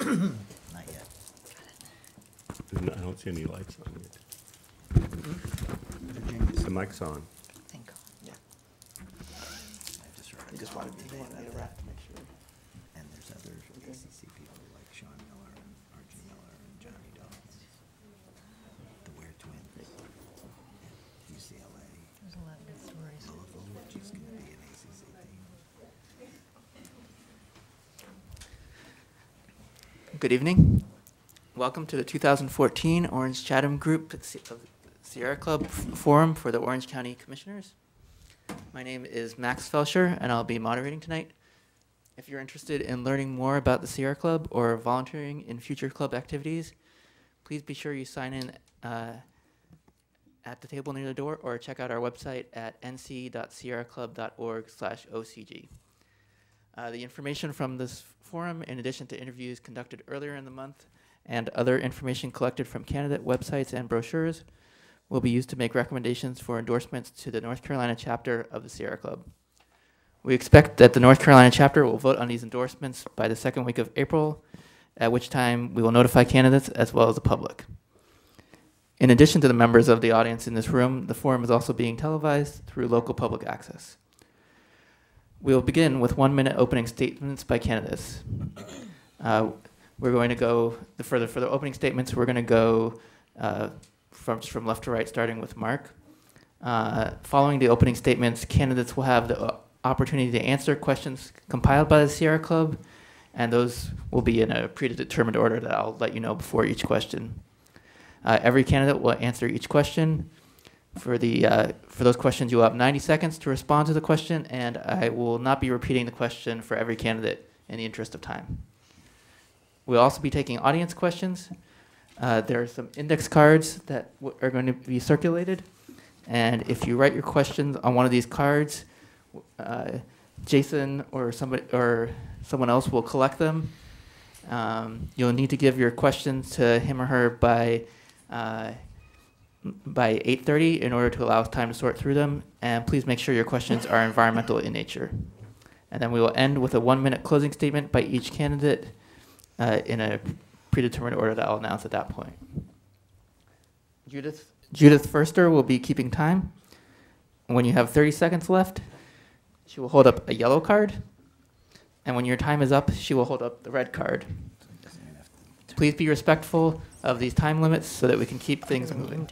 Not yet. No, I don't see any lights on yet. Virginia, The mic's on. I think. Yeah. I just heard. You just wanted me to wrap to make sure. And there's other ACC people like Sean Miller and Archie Miller and Johnny Dawes. The Ware twins. UCLA. There's a lot of good stories. Louisville, which is going to be an ACC team. Good evening. Welcome to the 2014 Orange Chatham Group Sierra Club Forum for the Orange County Commissioners. My name is Max Felsher, and I'll be moderating tonight. If you're interested in learning more about the Sierra Club or volunteering in future club activities, please be sure you sign in at the table near the door or check out our website at nc.sierraclub.org/OCG. The information from this forum, in addition to interviews conducted earlier in the month and other information collected from candidate websites and brochures, will be used to make recommendations for endorsements to the North Carolina chapter of the Sierra Club. We expect that the North Carolina chapter will vote on these endorsements by the second week of April, at which time we will notify candidates as well as the public. In addition to the members of the audience in this room, the forum is also being televised through local public access. We will begin with 1-minute opening statements by candidates. We're going to go, for the opening statements, we're going to go from left to right, starting with Mark. Following the opening statements, candidates will have the opportunity to answer questions compiled by the Sierra Club, and those will be in a predetermined order that I'll let you know before each question. Every candidate will answer each question. For those questions, you will have 90 seconds to respond to the question, and I will not be repeating the question for every candidate in the interest of time. We'll also be taking audience questions. There are some index cards that are going to be circulated, and if you write your questions on one of these cards, Jason or someone else will collect them. You'll need to give your questions to him or her by 8:30 in order to allow us time to sort through them, and please make sure your questions are environmental in nature. And then we will end with a 1-minute closing statement by each candidate in a predetermined order that I'll announce at that point. Judith Firster will be keeping time. When you have 30 seconds left, she will hold up a yellow card, and when your time is up, she will hold up the red card. Please be respectful of these time limits so that we can keep things moving.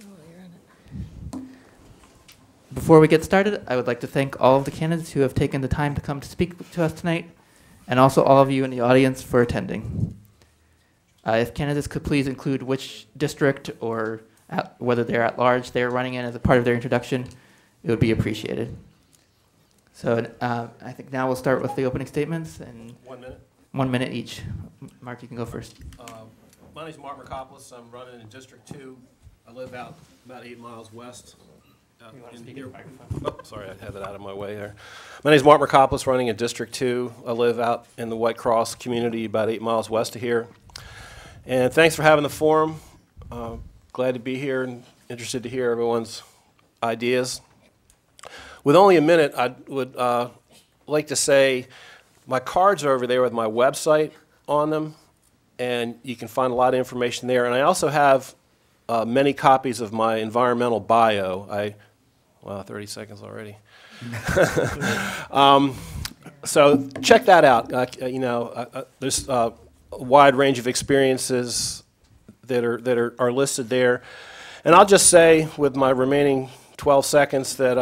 Before we get started, I would like to thank all of the candidates who have taken the time to come to speak to us tonight, and also all of you in the audience for attending. If candidates could please include which district or whether they're at large they're running in as a part of their introduction, it would be appreciated. So I think now we'll start with the opening statements. And 1 minute. 1 minute each. Mark, you can go first. My name's Mark Mercopoulos. I'm running in District 2. I live about 8 miles west. You want to speak in the microphone? Oh, sorry, I had that out of my way there. My name's Mark Mercopoulos, running in District 2. I live out in the White Cross community about 8 miles west of here. And thanks for having the forum. Glad to be here and interested to hear everyone's ideas. With only a minute, I would like to say my cards are over there with my website on them, and you can find a lot of information there. And I also have many copies of my environmental bio. Wow, 30 seconds already. So check that out. There's a wide range of experiences that are listed there. And I'll just say, with my remaining 12 seconds, that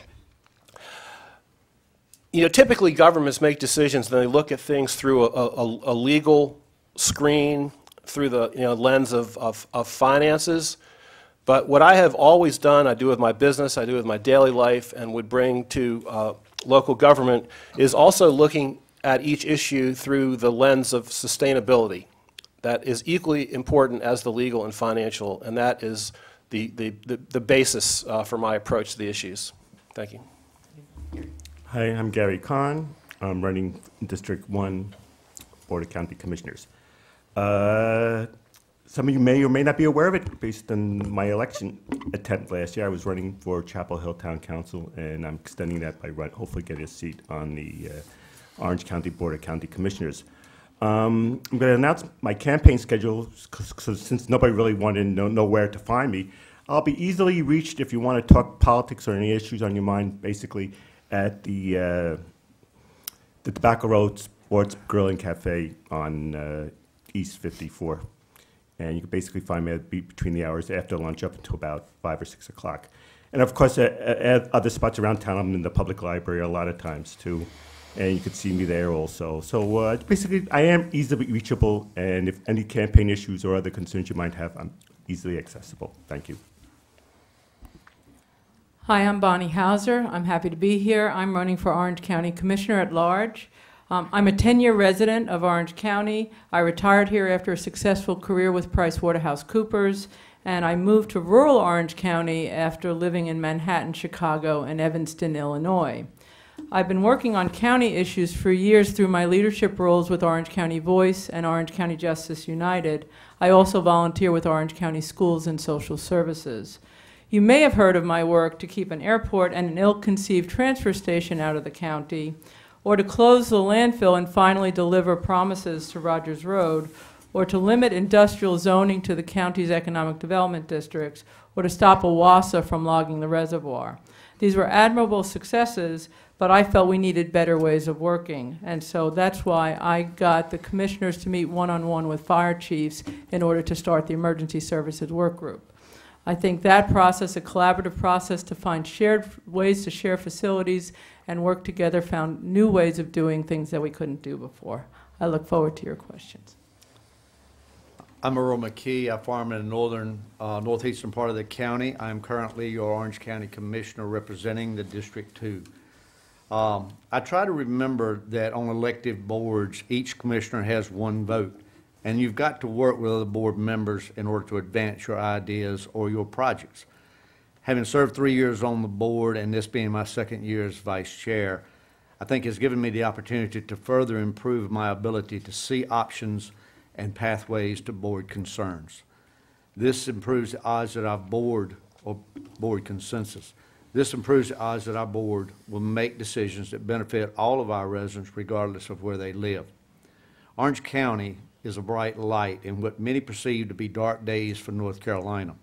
typically governments make decisions and they look at things through a legal screen, through the lens of finances. But what I have always done, I do with my business, I do with my daily life, and would bring to local government, is also looking at each issue through the lens of sustainability. That is equally important as the legal and financial, and that is the basis for my approach to the issues. Thank you. Hi, I'm Gary Kahn. I'm running District 1 Board of County Commissioners. Some of you may or may not be aware of it based on my election attempt last year. I was running for Chapel Hill Town Council, and I'm extending that by hopefully getting a seat on the Orange County Board of County Commissioners. I'm going to announce my campaign schedule since nobody really wanted to know where to find me. I'll be easily reached if you want to talk politics or any issues on your mind, basically, at the Tobacco Road Sports Grilling Cafe on East 54. And you can basically find me between the hours after lunch up until about 5 or 6 o'clock. And of course, at other spots around town, I'm in the public library a lot of times too. And you can see me there also. So basically, I am easily reachable, and if any campaign issues or other concerns you might have, I'm easily accessible. Thank you. Hi, I'm Bonnie Hauser. I'm happy to be here. I'm running for Orange County Commissioner at Large. I'm a 10-year resident of Orange County. I retired here after a successful career with PricewaterhouseCoopers, and I moved to rural Orange County after living in Manhattan, Chicago, and Evanston, Illinois. I've been working on county issues for years through my leadership roles with Orange County Voice and Orange County Justice United. I also volunteer with Orange County Schools and Social Services. You may have heard of my work to keep an airport and an ill-conceived transfer station out of the county, or to close the landfill and finally deliver promises to Rogers Road, or to limit industrial zoning to the county's economic development districts, or to stop OWASA from logging the reservoir. These were admirable successes, but I felt we needed better ways of working. And so that's why I got the commissioners to meet one-on-one with fire chiefs in order to start the emergency services work group. I think that process, a collaborative process to find shared ways to share facilities and work together, found new ways of doing things that we couldn't do before. I look forward to your questions. I'm Earl McKee. I farm in the northeastern part of the county. I'm currently your Orange County Commissioner representing the District 2. I try to remember that on elective boards, each commissioner has one vote, and you've got to work with other board members in order to advance your ideas or your projects. Having served 3 years on the board, and this being my second year as vice chair, I think has given me the opportunity to further improve my ability to see options and pathways to board concerns. This improves the odds that our board consensus. This improves the odds that our board will make decisions that benefit all of our residents regardless of where they live. Orange County is a bright light in what many perceive to be dark days for North Carolina.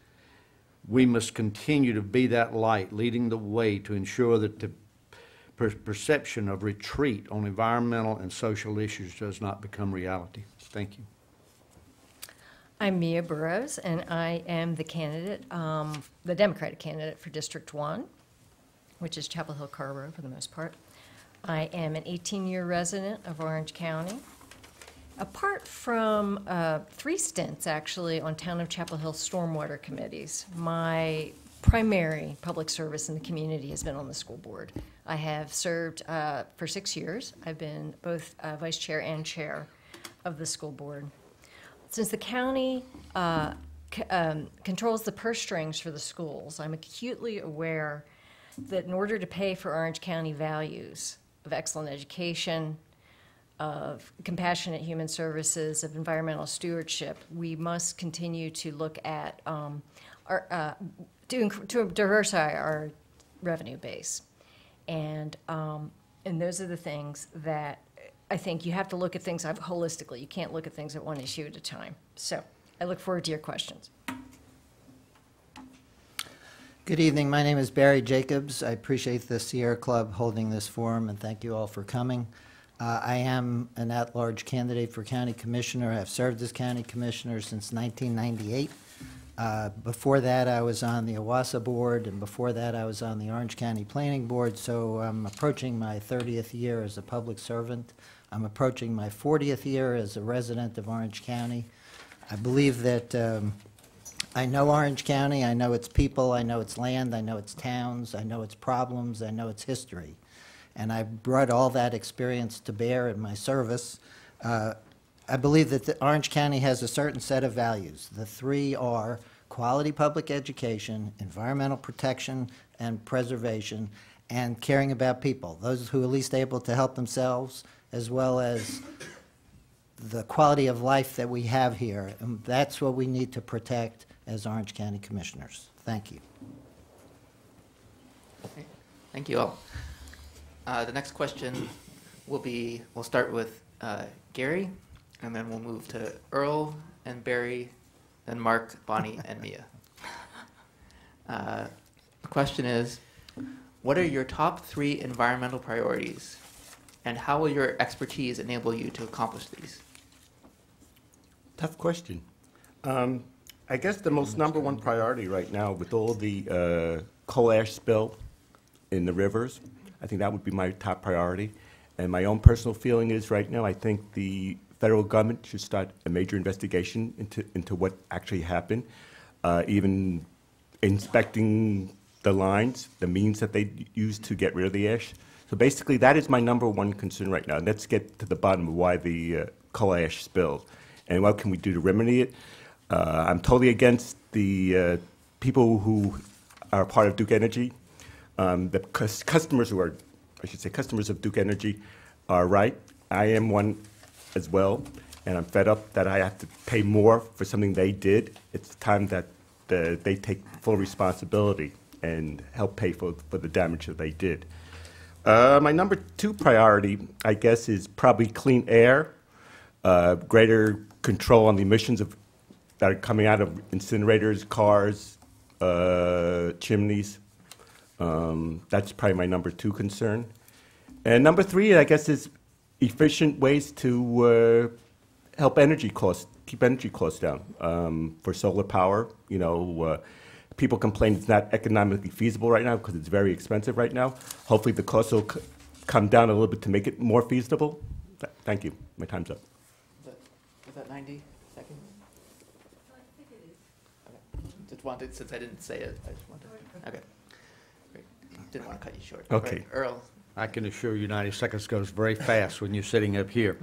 We must continue to be that light, leading the way to ensure that the perception of retreat on environmental and social issues does not become reality. Thank you. I'm Mia Burrows, and I am the candidate, the Democratic candidate for District 1, which is Chapel Hill Carrboro for the most part. I am an 18-year resident of Orange County. Apart from 3 stints, actually, on Town of Chapel Hill stormwater committees, my primary public service in the community has been on the school board. I have served for 6 years. I've been both vice chair and chair of the school board. Since the county controls the purse strings for the schools, I'm acutely aware that in order to pay for Orange County values of excellent education, of compassionate human services, of environmental stewardship, we must continue to look at to diversify our revenue base. And those are the things that I think you have to look at things holistically. You can't look at things at one issue at a time. So I look forward to your questions. Good evening. My name is Barry Jacobs. I appreciate the Sierra Club holding this forum, and thank you all for coming. I am an at-large candidate for county commissioner. I've served as county commissioner since 1998. Before that, I was on the OWASA board, and before that, I was on the Orange County Planning Board, so I'm approaching my 30th year as a public servant. I'm approaching my 40th year as a resident of Orange County. I believe that I know Orange County, I know its people, I know its land, I know its towns, I know its problems, I know its history. And I brought all that experience to bear in my service. I believe that Orange County has a certain set of values. The 3 are quality public education, environmental protection and preservation, and caring about people, those who are least able to help themselves, as well as the quality of life that we have here. And that's what we need to protect as Orange County Commissioners. Thank you. Okay. Thank you all. The next question we'll start with Gary, and then we'll move to Earl and Barry, then Mark, Bonnie, and Mia. The question is, what are your top 3 environmental priorities, and how will your expertise enable you to accomplish these? Tough question. I guess the most number one priority right now with all the coal ash spill in the rivers, I think that would be my top priority. And my own personal feeling is right now I think the federal government should start a major investigation into what actually happened, even inspecting the lines, the means that they used to get rid of the ash. So basically that is my number one concern right now. Let's get to the bottom of why the coal ash spilled and what can we do to remedy it. I'm totally against the people who are part of Duke Energy. The customers who are, I should say, customers of Duke Energy are right. I am one as well, and I'm fed up that I have to pay more for something they did. It's time that they take full responsibility and help pay for the damage that they did. My number 2 priority, I guess, is probably clean air, greater control on the emissions that are coming out of incinerators, cars, chimneys. That's probably my number 2 concern. And number 3, I guess, is efficient ways to help energy costs, keep energy costs down. For solar power, you know, people complain it's not economically feasible right now because it's very expensive right now. Hopefully the costs will come down a little bit to make it more feasible. Thank you. My time's up. Was that 90 seconds? I think it is. Okay. Just wanted, since I didn't say it, I just wanted. Okay. Great. Didn't want to cut you short. Okay. Right. Earl. I can assure you 90 seconds goes very fast when you're sitting up here.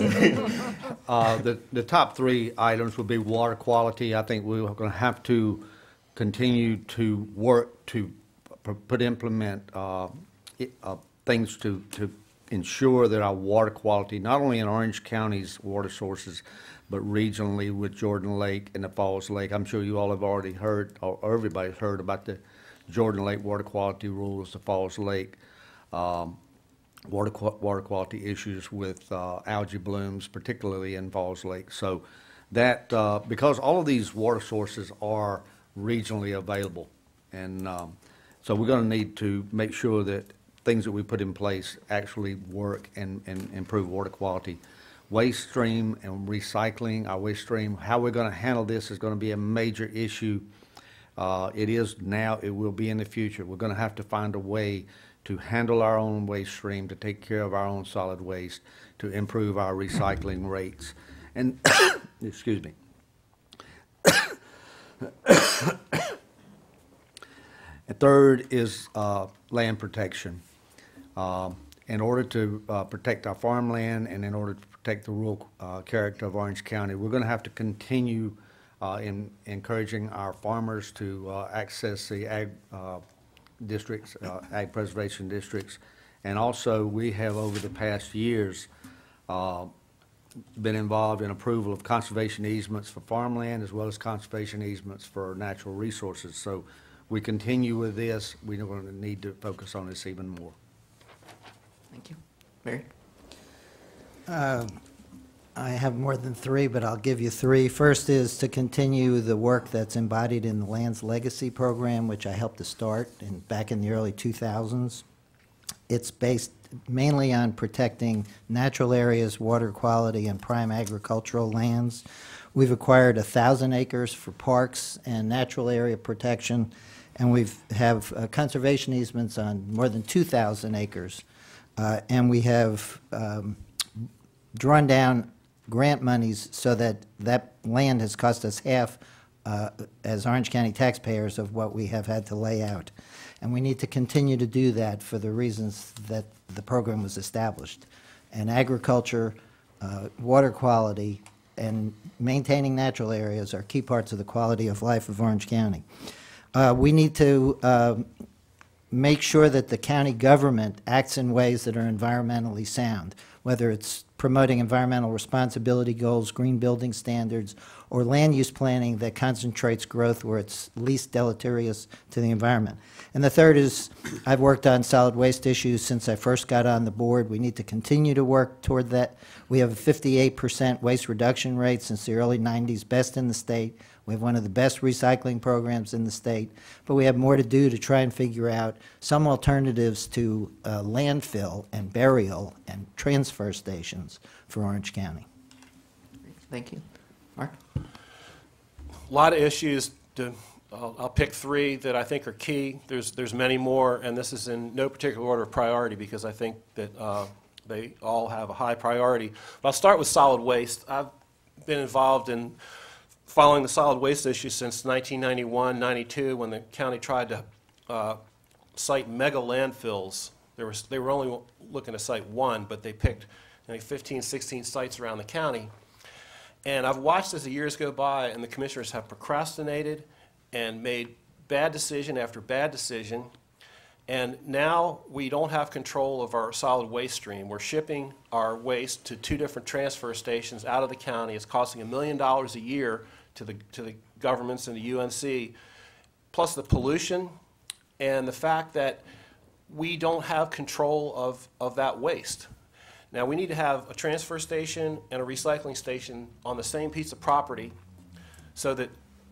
The top 3 items would be water quality. I think we're going to have to continue to work to implement things to ensure that our water quality, not only in Orange County's water sources, but regionally with Jordan Lake and the Falls Lake. I'm sure you all have already heard, or everybody's heard about the Jordan Lake water quality rules, the Falls Lake water quality issues with algae blooms, particularly in Falls Lake. So that, because all of these water sources are regionally available, and so we're going to need to make sure that things that we put in place actually work and improve water quality. Waste stream and recycling, our waste stream, how we're going to handle this is going to be a major issue. It is now, it will be in the future. We're going to have to find a way to handle our own waste stream, to take care of our own solid waste, to improve our recycling rates. And, excuse me. And third is land protection. In order to protect our farmland and in order to protect the rural character of Orange County, we're going to have to continue in encouraging our farmers to access the ag districts, ag preservation districts. And also, we have over the past years been involved in approval of conservation easements for farmland as well as conservation easements for natural resources. So we continue with this. We're going to need to focus on this even more. Thank you. Mary? I have more than 3, but I'll give you 3. First is to continue the work that's embodied in the Lands Legacy Program, which I helped to start back in the early 2000s. It's based mainly on protecting natural areas, water quality, and prime agricultural lands. We've acquired 1,000 acres for parks and natural area protection, and we have conservation easements on more than 2,000 acres. And we have drawn down grant monies so that that land has cost us half as Orange County taxpayers of what we have had to lay out. And we need to continue to do that for the reasons that the program was established. And agriculture, water quality, and maintaining natural areas are key parts of the quality of life of Orange County. We need to make sure that the county government acts in ways that are environmentally sound, whether it's promoting environmental responsibility goals, green building standards, or land use planning that concentrates growth where it's least deleterious to the environment. And the third is, I've worked on solid waste issues since I first got on the board. We need to continue to work toward that. We have a 58% waste reduction rate since the early 90s, best in the state. We have one of the best recycling programs in the state, but we have more to do to try and figure out some alternatives to landfill and burial and transfer stations for Orange County. Thank you. Mark? A lot of issues. I'll pick three that I think are key. There's many more, and this is in no particular order of priority because I think that they all have a high priority. But I'll start with solid waste. I've been involved in following the solid waste issue since 1991-92 when the county tried to site mega landfills. They were only looking to site one, but they picked 15, 16 sites around the county. And I've watched as the years go by and the commissioners have procrastinated and made bad decision after bad decision. And now we don't have control of our solid waste stream. We're shipping our waste to 2 different transfer stations out of the county. It's costing $1 million a year to the governments and the UNC, plus the pollution and the fact that we don't have control of that waste. Now we need to have a transfer station and a recycling station on the same piece of property so that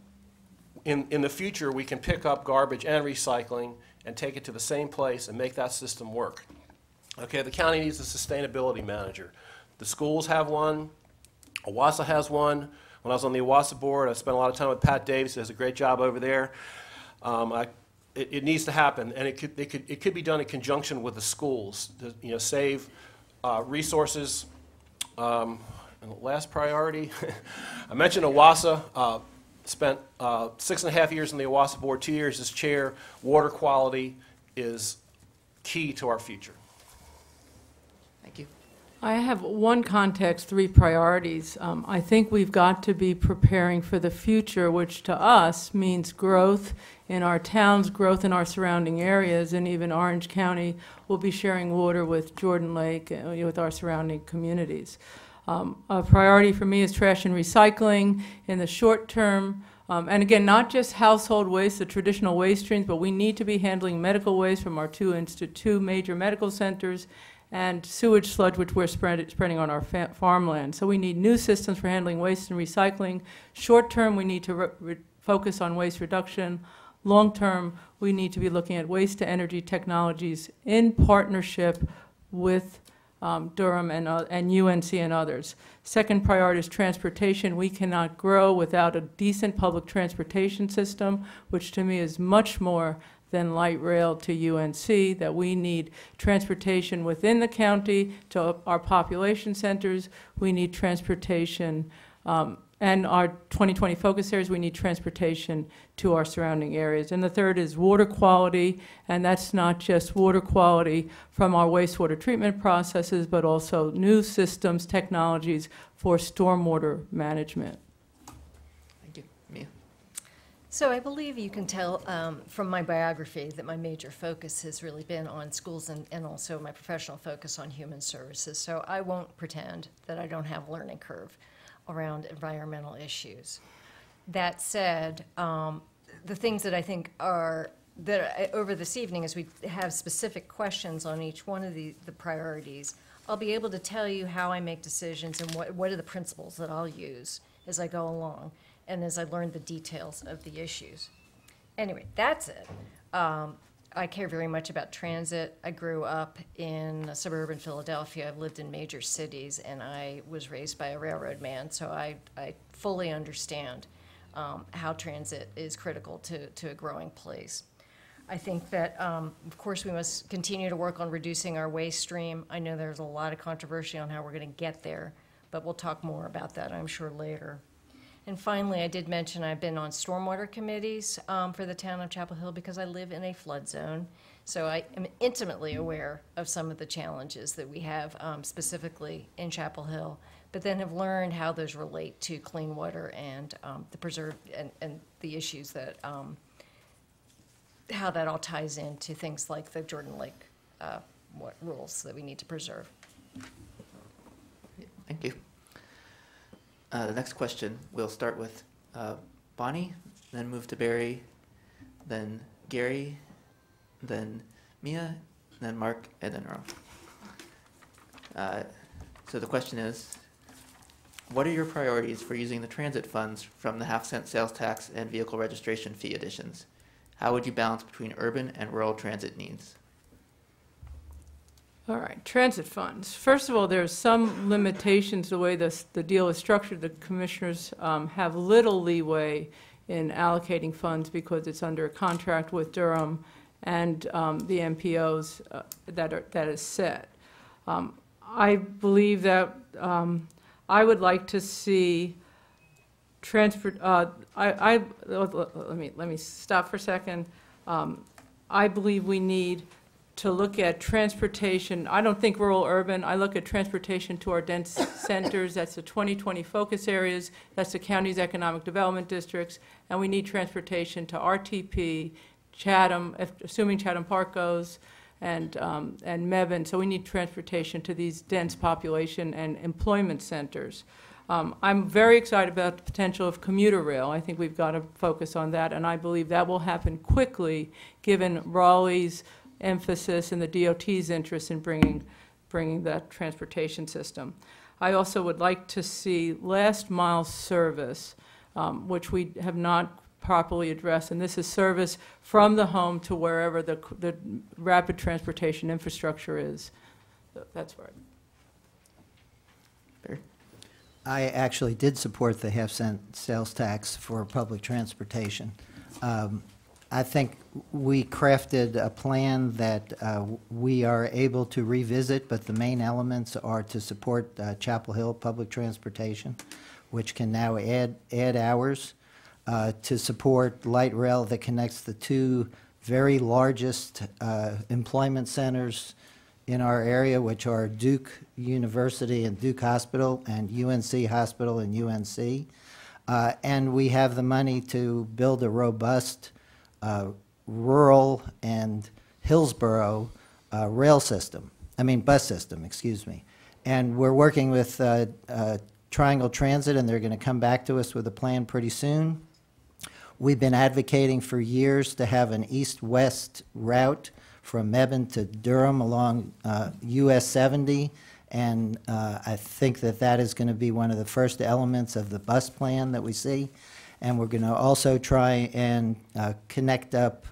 in the future we can pick up garbage and recycling and take it to the same place and make that system work. Okay, the county needs a sustainability manager. The schools have one. OWASA has one. When I was on the OWASA board, I spent a lot of time with Pat Davis, who does a great job over there. It needs to happen, and it could be done in conjunction with the schools to save resources. And the last priority, I mentioned OWASA. Spent 6.5 years on the OWASA board, 2 years as chair. Water quality is key to our future. Thank you. I have one context, 3 priorities. I think we've got to be preparing for the future, which to us means growth in our towns, growth in our surrounding areas, and even Orange County will be sharing water with Jordan Lake, with our surrounding communities. A priority for me is trash and recycling in the short term. And again, not just household waste, the traditional waste streams, but we need to be handling medical waste from our 2 major medical centers and sewage sludge, which we're spreading on our farmland. So we need new systems for handling waste and recycling. Short term, we need to focus on waste reduction. Long term, we need to be looking at waste to energy technologies in partnership with Durham and UNC and others. Second priority is transportation. We cannot grow without a decent public transportation system, which to me is much more than light rail to UNC, that we need transportation within the county to our population centers. We need transportation, and our 2020 focus areas, we need transportation to our surrounding areas. And the third is water quality, and that's not just water quality from our wastewater treatment processes, but also new systems, technologies for stormwater management. Thank you. Mia? So I believe you can tell from my biography that my major focus has really been on schools and also my professional focus on human services. So I won't pretend that I don't have a learning curve around environmental issues. That said, the things that I think are, over this evening, as we have specific questions on each one of the priorities, I'll be able to tell you how I make decisions and what are the principles that I'll use as I go along and as I learn the details of the issues. Anyway, that's it. I care very much about transit. I grew up in suburban Philadelphia. I've lived in major cities, and I was raised by a railroad man, so I fully understand how transit is critical to a growing place. I think that, of course, we must continue to work on reducing our waste stream. I know there's a lot of controversy on how we're going to get there, but we'll talk more about that, I'm sure, later. And finally, I did mention I've been on stormwater committees for the town of Chapel Hill because I live in a flood zone. So I am intimately aware of some of the challenges that we have specifically in Chapel Hill, but then have learned how those relate to clean water and the preserve and the issues that, how that all ties into things like the Jordan Lake rules that we need to preserve. Thank you. The next question, we'll start with Bonnie, then move to Barry, then Gary, then Mia, then Mark, and then Earl. So the question is, what are your priorities for using the transit funds from the half-cent sales tax and vehicle registration fee additions? How would you balance between urban and rural transit needs? All right, transit funds. First of all, there's some limitations the way the deal is structured. The commissioners have little leeway in allocating funds because it's under a contract with Durham and the MPOs that is set. I believe that I would like to see transport. Let me stop for a second. I believe we need to look at transportation. I don't think rural urban. I look at transportation to our dense centers. That's the 2020 focus areas. That's the county's economic development districts. And we need transportation to RTP, Chatham, assuming Chatham Park goes, and Mebane. So we need transportation to these dense population and employment centers. I'm very excited about the potential of commuter rail. I think we've got to focus on that, and I believe that will happen quickly given Raleigh's emphasis and the DOT's interest in bringing that transportation system. I also would like to see last mile service, which we have not properly addressed, and this is service from the home to wherever the rapid transportation infrastructure is. So that's right. Barry? I actually did support the half-cent sales tax for public transportation. I think we crafted a plan that we are able to revisit, but the main elements are to support Chapel Hill public transportation, which can now add hours, to support light rail that connects the two very largest employment centers in our area, which are Duke University and Duke Hospital, and UNC Hospital and UNC. And we have the money to build a robust rural and Hillsborough bus system, excuse me. And we're working with Triangle Transit, and they're going to come back to us with a plan pretty soon. We've been advocating for years to have an east-west route from Mebane to Durham along US 70, and I think that is going to be one of the first elements of the bus plan that we see. And we're going to also try and connect up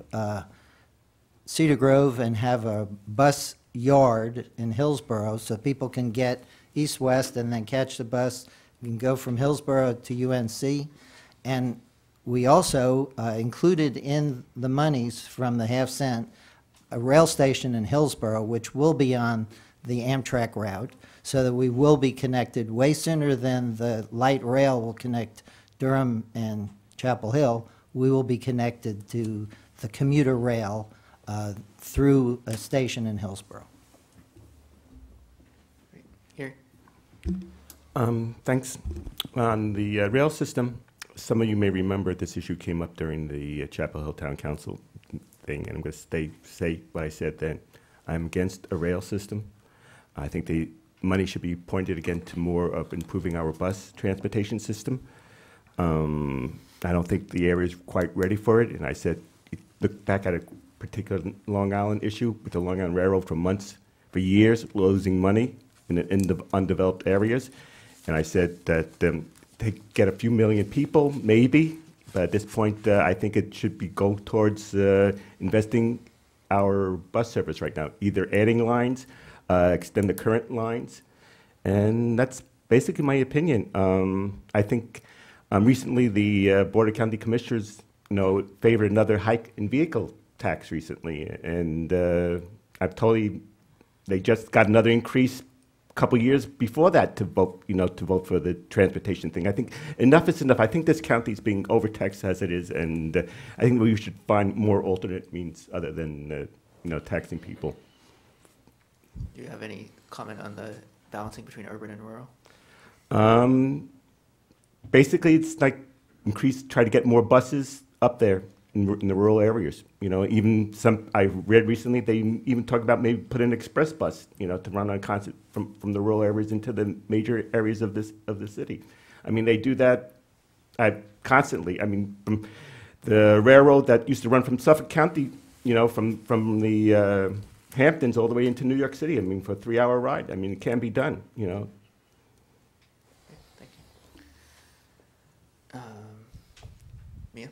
Cedar Grove and have a bus yard in Hillsborough so people can get east-west and then catch the bus. You can go from Hillsborough to UNC. And we also included in the monies from the half-cent a rail station in Hillsborough, which will be on the Amtrak route, so that we will be connected way sooner than the light rail will connect Durham and Chapel Hill. We will be connected to the commuter rail through a station in Hillsborough. Here. Thanks. On the rail system, some of you may remember this issue came up during the Chapel Hill Town Council thing, and I'm going to say what I said then. I'm against a rail system. I think the money should be pointed again to more of improving our bus transportation system. I don't think the area is quite ready for it, and I said, look back at a particular Long Island issue with the Long Island Railroad for years, losing money in the undeveloped areas, and I said that they get a few million people, maybe, but at this point, I think it should go towards investing our bus service right now, either adding lines, extend the current lines, and that's basically my opinion. I think recently the Board of County Commissioners, favored another hike in vehicle tax recently, and they just got another increase a couple years before that to vote for the transportation thing. I think enough is enough. I think this county is being overtaxed as it is, and I think we should find more alternate means other than taxing people. Do you have any comment on the balancing between urban and rural? Basically, it's like try to get more buses up there, in the rural areas. You know, even I read recently they even talked about maybe put an express bus, you know, to run on concert from the rural areas into the major areas of the city. I mean, they do that constantly. I mean, from the railroad that used to run from Suffolk County, you know, from the Hamptons all the way into New York City. I mean, for a 3-hour ride. I mean, it can be done, you know. Thank you. Mia?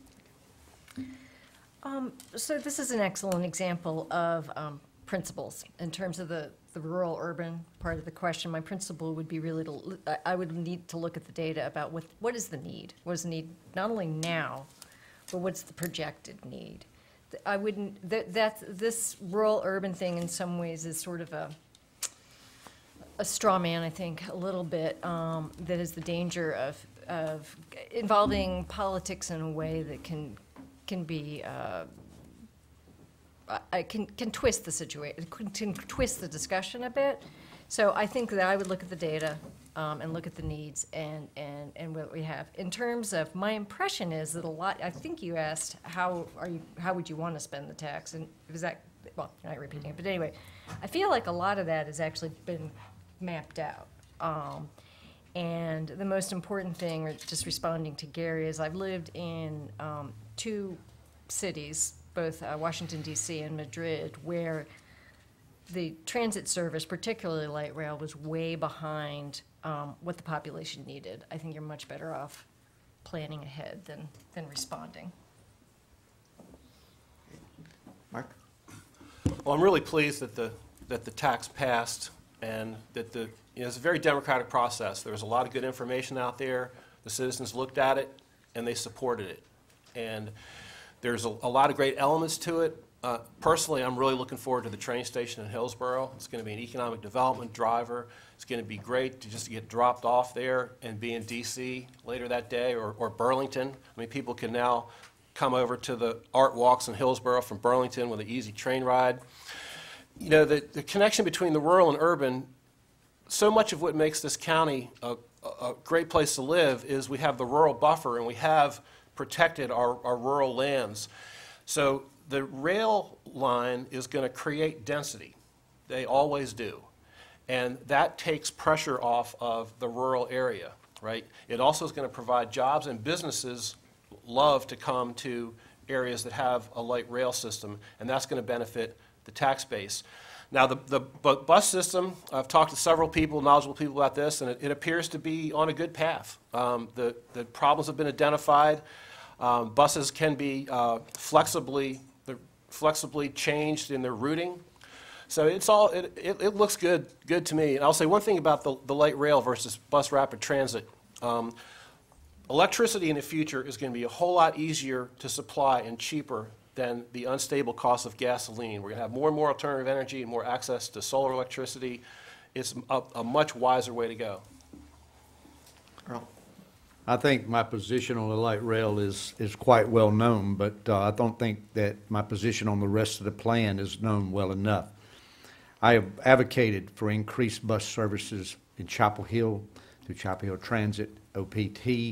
So this is an excellent example of principles in terms of the rural-urban part of the question. My principle would be really I would need to look at the data about what is the need? What is the need not only now, but what's the projected need? I wouldn't, this rural-urban thing in some ways is sort of a straw man, I think, a little bit, that is the danger of involving politics in a way that can be, can twist the situation, can twist the discussion a bit. So I think that I would look at the data and look at the needs and what we have. In terms of, my impression is that a lot, I think you asked, how would you want to spend the tax? And was that, well, you're not repeating it, but anyway, I feel like a lot of that has actually been mapped out. And the most important thing, or just responding to Gary, is I've lived in 2 cities, both Washington, D.C. and Madrid, where the transit service, particularly light rail, was way behind what the population needed. I think you're much better off planning ahead than responding. Mark? Well, I'm really pleased that the tax passed, and that it's a very democratic process. There was a lot of good information out there. The citizens looked at it, and they supported it. And there's a lot of great elements to it. Personally, I'm really looking forward to the train station in Hillsborough. It's going to be an economic development driver. It's going to be great to just get dropped off there and be in D.C. later that day, or Burlington. I mean, people can now come over to the art walks in Hillsborough from Burlington with an easy train ride. You know, the connection between the rural and urban, so much of what makes this county a great place to live is we have the rural buffer, and we have protected our rural lands. So the rail line is going to create density. They always do. And that takes pressure off of the rural area, right? It also is going to provide jobs, and businesses love to come to areas that have a light rail system, and that's going to benefit the tax base. Now, the bus system, I've talked to several people, knowledgeable people about this, and it appears to be on a good path. The problems have been identified. Buses can be flexibly changed in their routing. So it looks good to me. And I'll say one thing about the light rail versus bus rapid transit. Electricity in the future is going to be a whole lot easier to supply and cheaper than the unstable cost of gasoline. We're going to have more and more alternative energy and more access to solar electricity. It's a much wiser way to go. Earl? I think my position on the light rail is quite well known, but I don't think that my position on the rest of the plan is known well enough. I have advocated for increased bus services in Chapel Hill, through Chapel Hill Transit, OPT,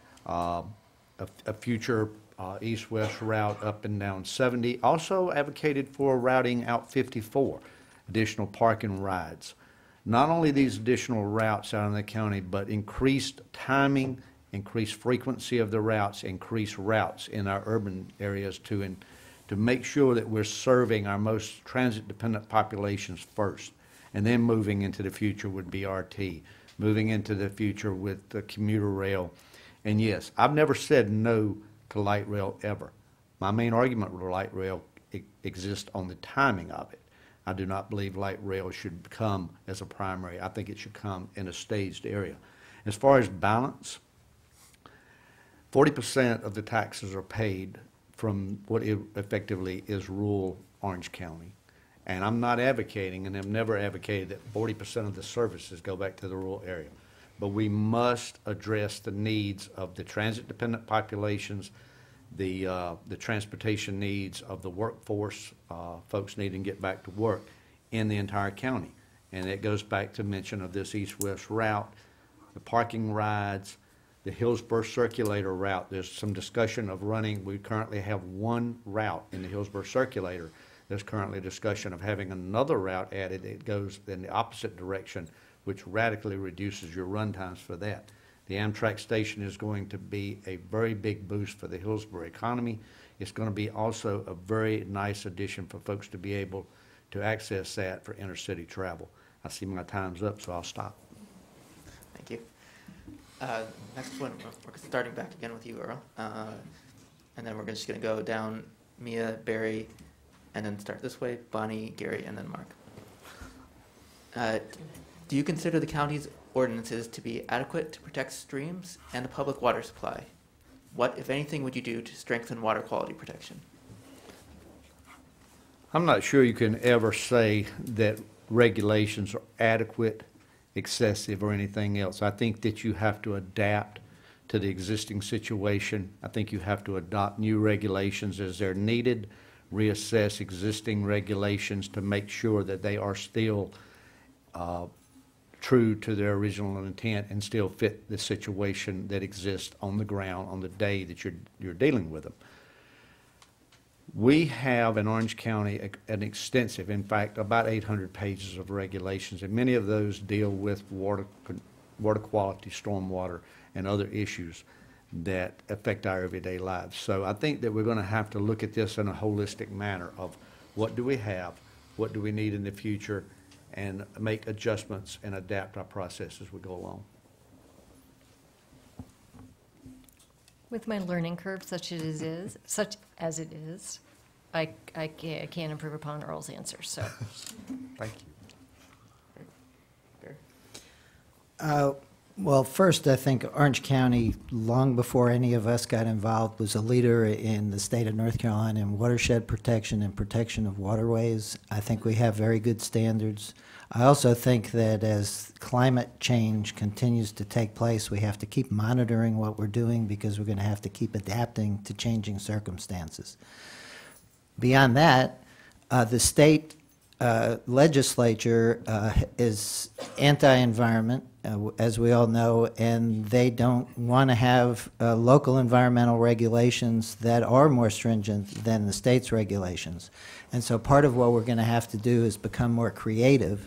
a future east-west route up and down 70. Also advocated for routing out 54, additional parking rides. Not only these additional routes out in the county, but increased timing, increased frequency of the routes, increased routes in our urban areas to make sure that we're serving our most transit-dependent populations first, and then moving into the future would be RT, moving into the future with the commuter rail. And yes, I've never said no to light rail ever. My main argument with light rail exists on the timing of it. I do not believe light rail should come as a primary. I think it should come in a staged area. As far as balance, 40% of the taxes are paid from what effectively is rural Orange County. And I'm not advocating, and I've never advocated, that 40% of the services go back to the rural area. But we must address the needs of the transit-dependent populations, the transportation needs of the workforce, folks needing to get back to work in the entire county. And it goes back to mention of this east-west route, the parking rides, the Hillsborough Circulator route. There's some discussion of running, we currently have one route in the Hillsborough Circulator. There's currently a discussion of having another route added that goes in the opposite direction, which radically reduces your run times for that. The Amtrak station is going to be a very big boost for the Hillsborough economy. It's going to be also a very nice addition for folks to be able to access that for intercity travel. I see my time's up, so I'll stop. Thank you. Next one, we're starting back again with you, Earl. And then we're just going to go down Mia, Barry, and then start this way, Bonnie, Gary, and then Mark. Do you consider the county's ordinances to be adequate to protect streams and the public water supply? What, if anything, would you do to strengthen water quality protection? I'm not sure you can ever say that regulations are adequate, excessive, or anything else. I think that you have to adapt to the existing situation. I think you have to adopt new regulations as they're needed, reassess existing regulations to make sure that they are still true to their original intent and still fit the situation that exists on the ground on the day that you're dealing with them. We have in Orange County an extensive, in fact, about 800 pages of regulations, and many of those deal with water quality, stormwater, and other issues that affect our everyday lives. So I think that we're going to have to look at this in a holistic manner of what do we have, what do we need in the future, and make adjustments and adapt our process as we go along. With my learning curve such as it is, I can't improve upon Earl's answer, so. Thank you. Well, first, I think Orange County, long before any of us got involved, was a leader in the state of North Carolina in watershed protection and protection of waterways. I think we have very good standards. I also think that as climate change continues to take place, we have to keep monitoring what we're doing because we're going to have to keep adapting to changing circumstances. Beyond that, the state legislature is anti-environment, as we all know, and they don't want to have local environmental regulations that are more stringent than the state's regulations. And so part of what we're going to have to do is become more creative.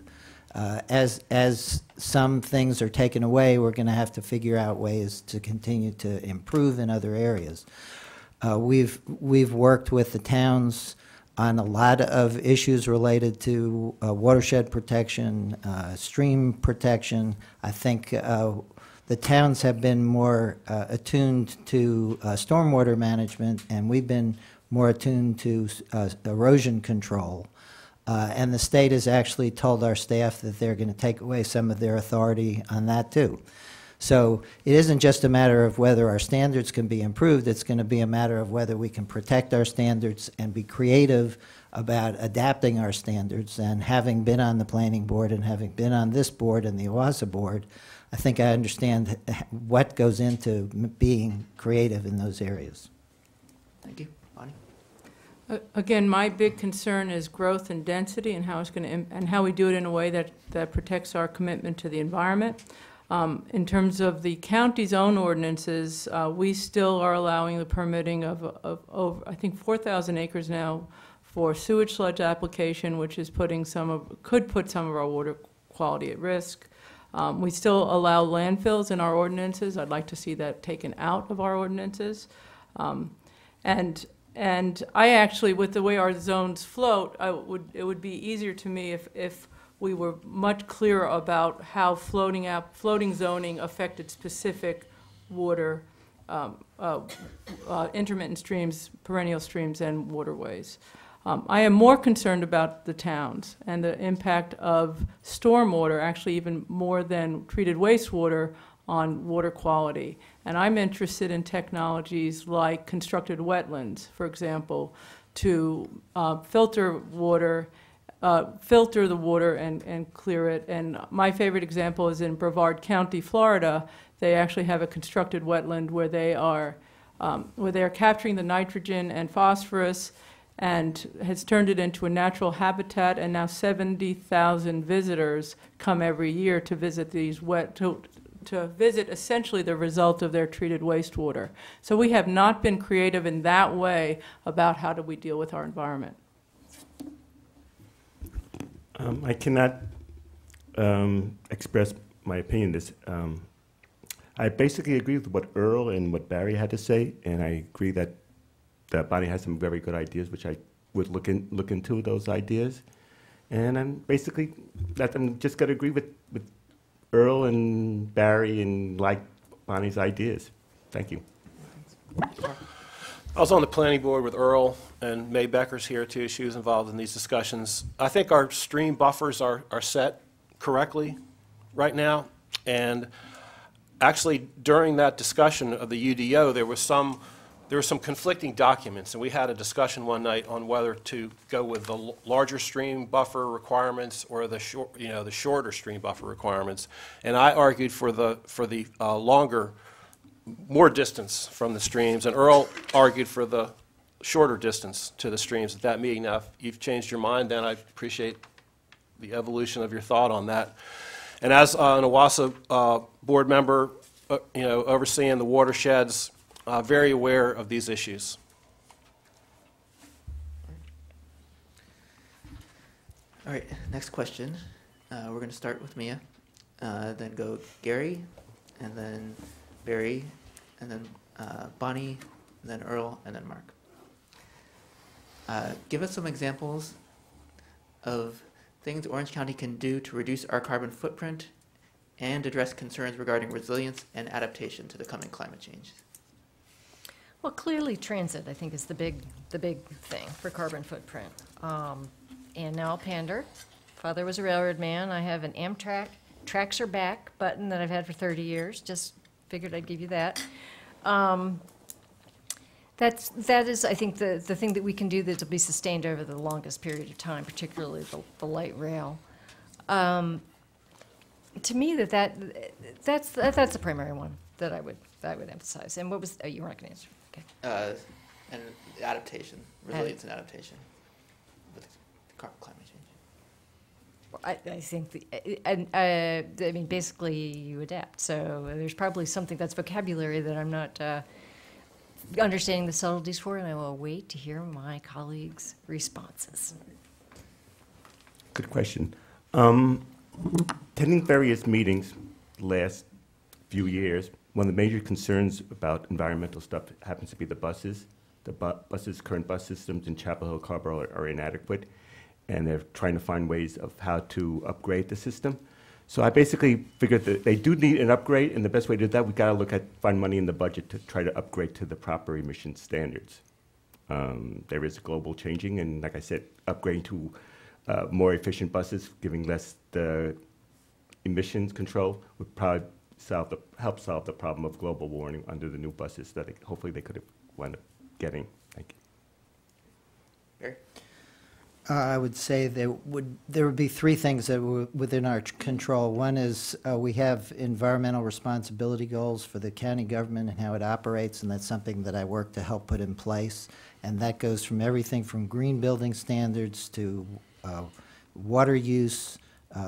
As some things are taken away, we're going to have to figure out ways to continue to improve in other areas. We've worked with the towns on a lot of issues related to watershed protection, stream protection. I think the towns have been more attuned to stormwater management, and we've been more attuned to erosion control. And the state has actually told our staff that they're going to take away some of their authority on that too. So it isn't just a matter of whether our standards can be improved, it's going to be a matter of whether we can protect our standards and be creative about adapting our standards. And having been on the planning board and having been on this board and the OASA board, I think I understand what goes into being creative in those areas. Thank you. Bonnie? Again, my big concern is growth and density and how it's going to, and how we do it in a way that protects our commitment to the environment. In terms of the county's own ordinances, we still are allowing the permitting of over, I think, 4,000 acres now for sewage sludge application, which is could put some of our water quality at risk. We still allow landfills in our ordinances. I'd like to see that taken out of our ordinances. And I actually, with the way our zones float, it would be easier to me if we were much clearer about how floating zoning affected specific water, intermittent streams, perennial streams, and waterways. I am more concerned about the towns and the impact of stormwater, actually even more than treated wastewater, on water quality. And I'm interested in technologies like constructed wetlands, for example, to filter the water and clear it. And my favorite example is in Brevard County, Florida. They actually have a constructed wetland where they are capturing the nitrogen and phosphorus and has turned it into a natural habitat. And now 70,000 visitors come every year to visit these to visit essentially the result of their treated wastewater. So we have not been creative in that way about how do we deal with our environment. I cannot express my opinion this. I basically agree with what Earl and what Barry had to say, and I agree that Bonnie has some very good ideas, which I would look into those ideas. And I'm basically, I'm just going to agree with Earl and Barry and like Bonnie's ideas. Thank you. I was on the planning board with Earl, and May Becker's here too. She was involved in these discussions. I think our stream buffers are set correctly right now. And actually, during that discussion of the UDO, there were some conflicting documents, and we had a discussion one night on whether to go with the larger stream buffer requirements or the shorter stream buffer requirements. And I argued for the longer, more distance from the streams, and Earl argued for the shorter distance to the streams at that meeting. Now, if you've changed your mind, then I appreciate the evolution of your thought on that. And as an OWASA board member, overseeing the watersheds, very aware of these issues. All right, next question. We're going to start with Mia, then go Gary, and then Barry, and then Bonnie, and then Earl, and then Mark. Give us some examples of things Orange County can do to reduce our carbon footprint and address concerns regarding resilience and adaptation to the coming climate change. Well, clearly transit, I think, is the big thing for carbon footprint. And now I'll pander. Father was a railroad man. I have an Amtrak Tracks Are Back button that I've had for 30 years. Just figured I'd give you that. That is, I think, the thing that we can do that will be sustained over the longest period of time, particularly the light rail. To me, that's the primary one that I would emphasize. And what was you were not going to answer? Okay. And adaptation, resilience and adaptation with climate change. I think I mean, basically you adapt. So there's probably something that's vocabulary that I'm not understanding the subtleties for, and I will wait to hear my colleagues' responses. Good question. Attending various meetings the last few years, one of the major concerns about environmental stuff happens to be the buses. The current bus systems in Chapel Hill, Carrboro are inadequate, and they're trying to find ways of how to upgrade the system. So I basically figured that they do need an upgrade, and the best way to do that, we've got to find money in the budget to try to upgrade to the proper emission standards. There is global changing, and like I said, upgrading to more efficient buses, giving less emissions control would probably help solve the problem of global warming under the new buses that hopefully they could have wound up getting. Thank you. Barry? I would say there would be three things that were within our control. One is we have environmental responsibility goals for the county government and how it operates, and that's something that I work to help put in place. And that goes from everything from green building standards to water use,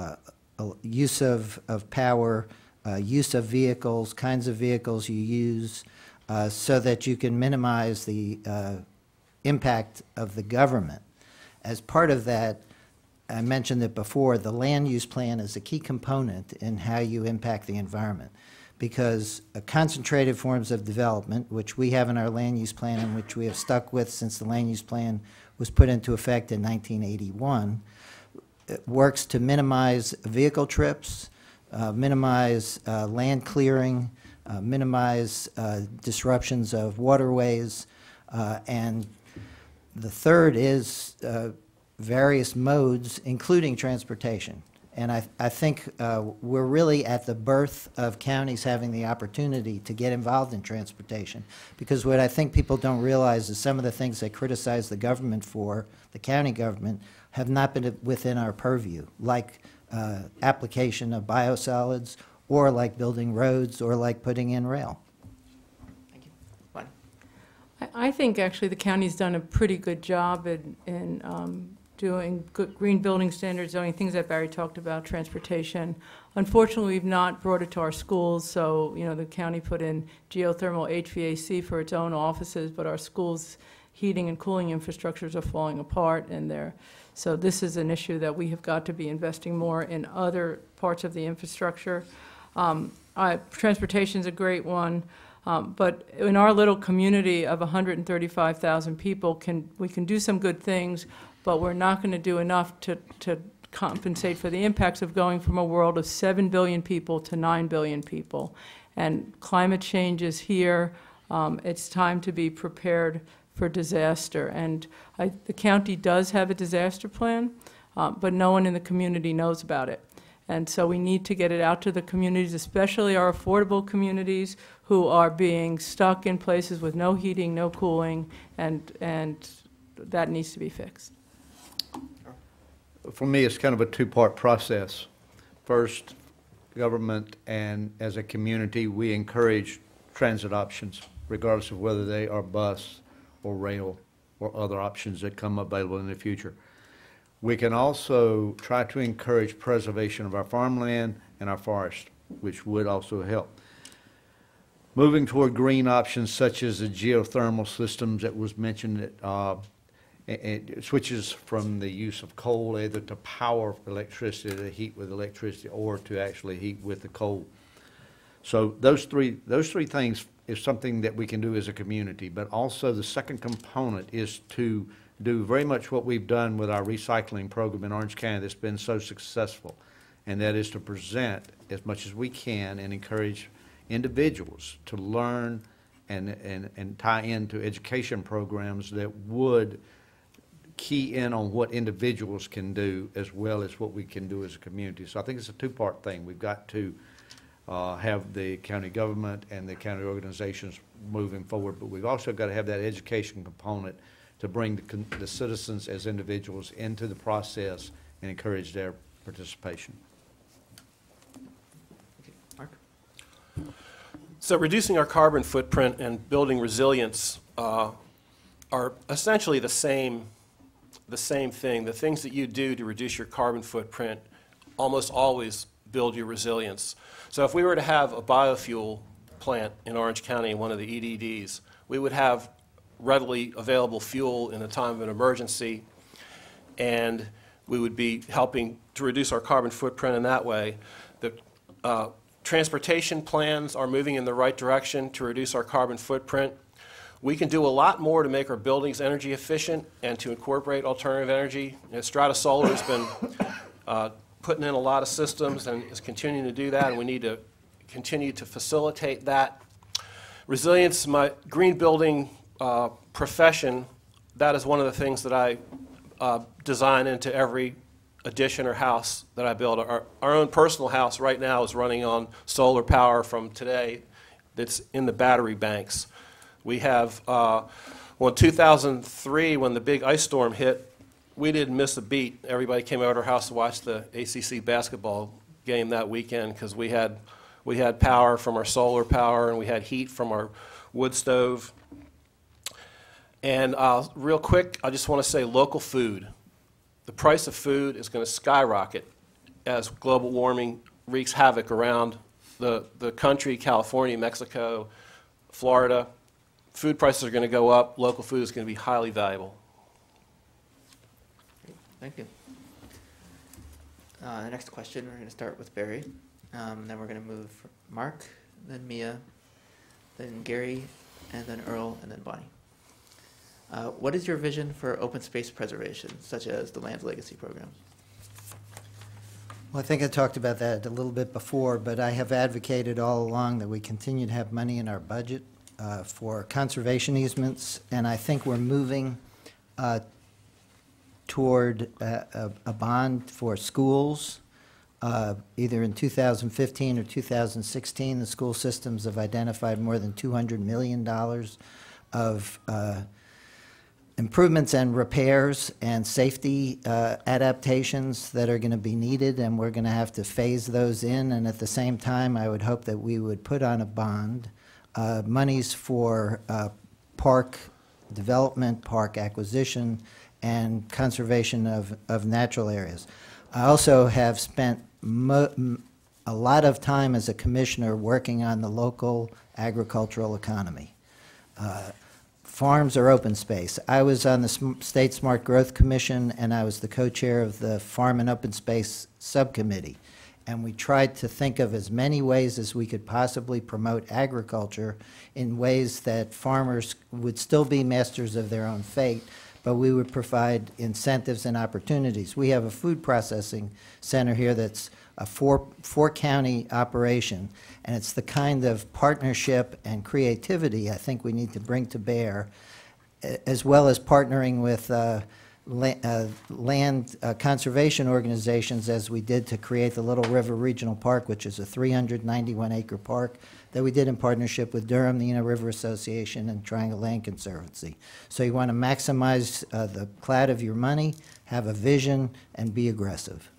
use of power, use of vehicles, kinds of vehicles you use, so that you can minimize the impact of the government. As part of that, I mentioned it before, the land use plan is a key component in how you impact the environment, because concentrated forms of development, which we have in our land use plan and which we have stuck with since the land use plan was put into effect in 1981, it works to minimize vehicle trips, minimize land clearing, minimize disruptions of waterways, and the third is various modes, including transportation. And I think we're really at the birth of counties having the opportunity to get involved in transportation. Because what I think people don't realize is some of the things they criticize the government for, the county government, have not been within our purview, like application of biosolids, or like building roads, or like putting in rail. Thank you. Bonnie? I think actually the county's done a pretty good job in doing good green building standards, zoning, things that Barry talked about, transportation. Unfortunately, we've not brought it to our schools, so, you know, the county put in geothermal HVAC for its own offices, but our schools' heating and cooling infrastructures are falling apart, and so this is an issue that we have got to be investing more in other parts of the infrastructure. Transportation's a great one. But in our little community of 135,000 people, we can do some good things, but we're not going to do enough to compensate for the impacts of going from a world of 7 billion people to 9 billion people. And climate change is here. It's time to be prepared for disaster. And the county does have a disaster plan, but no one in the community knows about it. And so we need to get it out to the communities, especially our affordable communities who are being stuck in places with no heating, no cooling, and that needs to be fixed. For me, it's kind of a two-part process. First, government and as a community, we encourage transit options, regardless of whether they are bus or rail or other options that come available in the future. We can also try to encourage preservation of our farmland and our forest, which would also help. Moving toward green options such as the geothermal systems that was mentioned, it switches from the use of coal either to power electricity, to heat with electricity, or to actually heat with the coal. So those three things is something that we can do as a community, but also the second component is to do very much what we've done with our recycling program in Orange County that's been so successful, and that is to present as much as we can and encourage individuals to learn and tie into education programs that would key in on what individuals can do as well as what we can do as a community. So I think it's a two-part thing. We've got to have the county government and the county organizations moving forward, but we've also got to have that education component to bring the citizens as individuals into the process and encourage their participation. Okay. Mark? So reducing our carbon footprint and building resilience are essentially the same thing. The things that you do to reduce your carbon footprint almost always build your resilience. So if we were to have a biofuel plant in Orange County, one of the EDDs, we would have readily available fuel in a time of an emergency, and we would be helping to reduce our carbon footprint in that way. The transportation plans are moving in the right direction to reduce our carbon footprint. We can do a lot more to make our buildings energy efficient and to incorporate alternative energy. Strata Solar has been putting in a lot of systems and is continuing to do that, and we need to continue to facilitate that. Resilience, my green building profession, that is one of the things that I design into every addition or house that I build. Our own personal house right now is running on solar power from today that's in the battery banks. We have, well, in 2003, when the big ice storm hit, we didn't miss a beat. Everybody came over to our house to watch the ACC basketball game that weekend because we had power from our solar power and we had heat from our wood stove. And real quick, I just want to say local food. The price of food is going to skyrocket as global warming wreaks havoc around the country, California, Mexico, Florida. Food prices are going to go up. Local food is going to be highly valuable. Thank you. The next question, we're going to start with Barry. Then we're going to move Mark, then Mia, then Gary, and then Earl, and then Bonnie. What is your vision for open space preservation, such as the Land Legacy Program? Well, I think I talked about that a little bit before, but I have advocated all along that we continue to have money in our budget for conservation easements, and I think we're moving toward a bond for schools. Either in 2015 or 2016, the school systems have identified more than $200 million of improvements and repairs and safety adaptations that are going to be needed, and we're going to have to phase those in. And at the same time, I would hope that we would put on a bond monies for park development, park acquisition, and conservation of natural areas. I also have spent a lot of time as a commissioner working on the local agricultural economy. Farms are open space. I was on the State Smart Growth Commission, and I was the co-chair of the Farm and Open Space Subcommittee. And we tried to think of as many ways as we could possibly promote agriculture in ways that farmers would still be masters of their own fate, but we would provide incentives and opportunities. We have a food processing center here that's a four-county operation, and it's the kind of partnership and creativity I think we need to bring to bear, as well as partnering with land conservation organizations, as we did to create the Little River Regional Park, which is a 391-acre park that we did in partnership with Durham, the Eno River Association, and Triangle Land Conservancy. So you want to maximize the clout of your money, have a vision, and be aggressive.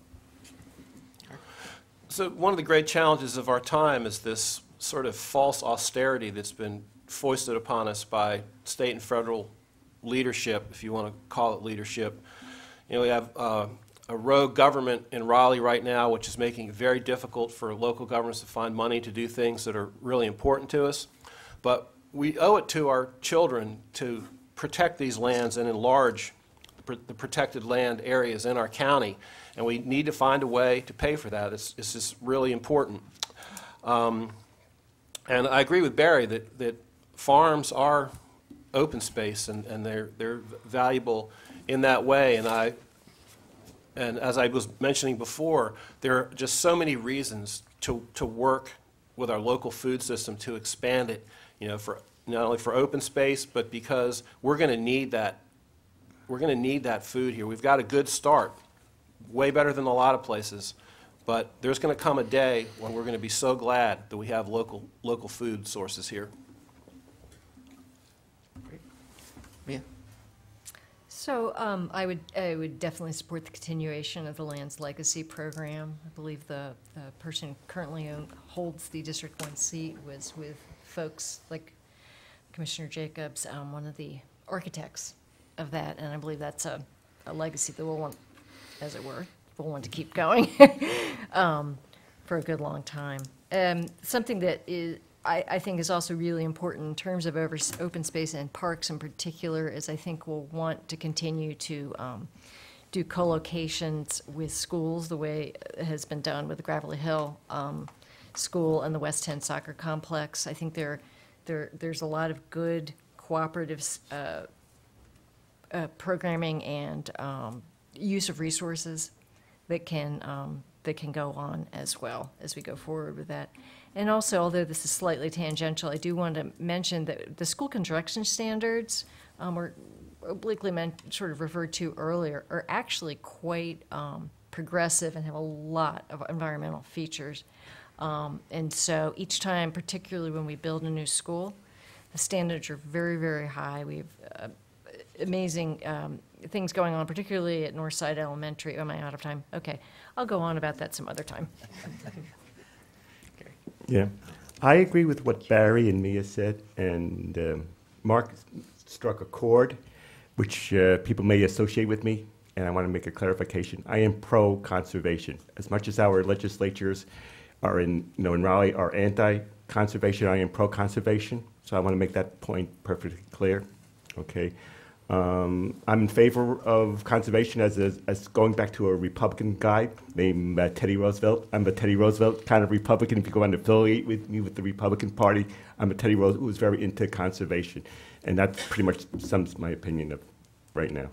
So one of the great challenges of our time is this sort of false austerity that's been foisted upon us by state and federal leadership, if you want to call it leadership. You know, we have a rogue government in Raleigh right now, which is making it very difficult for local governments to find money to do things that are really important to us. But we owe it to our children to protect these lands and enlarge the protected land areas in our county, and we need to find a way to pay for that. It's just really important. And I agree with Barry that farms are open space, and they're valuable in that way. And as I was mentioning before, there are just so many reasons to work with our local food system to expand it, you know, for not only for open space, but because we're going to need that. We're going to need that food here. We've got a good start, way better than a lot of places, but there's going to come a day when we're going to be so glad that we have local food sources here. Great. Mia? So I would definitely support the continuation of the Lands Legacy Program. I believe the person currently holds the District 1 seat was with folks like Commissioner Jacobs, one of the architects of that, and I believe that's a legacy that we'll want, as it were, we'll want to keep going for a good long time. Something that is I think is also really important in terms of open space and parks in particular is I think we'll want to continue to do co-locations with schools the way it has been done with the Gravelly Hill School and the West End Soccer Complex. I think there's a lot of good cooperative programming and use of resources that can go on as well as we go forward with that. And also, although this is slightly tangential, I do want to mention that the school construction standards were obliquely sort of referred to earlier are actually quite progressive and have a lot of environmental features. And so each time, particularly when we build a new school, the standards are very, very high. We have amazing things going on, particularly at Northside Elementary. Am I out of time? Okay. I'll go on about that some other time. Yeah, I agree with what Barry and Mia said, and Mark struck a chord, which people may associate with me, and I want to make a clarification. I am pro-conservation. As much as our legislatures are in Raleigh are anti-conservation, I am pro-conservation, so I want to make that point perfectly clear, okay? I'm in favor of conservation as going back to a Republican guy named Teddy Roosevelt. I'm a Teddy Roosevelt kind of Republican. If you go and affiliate with me with the Republican Party, I'm a Teddy Roosevelt who was very into conservation. And that pretty much sums my opinion of right now.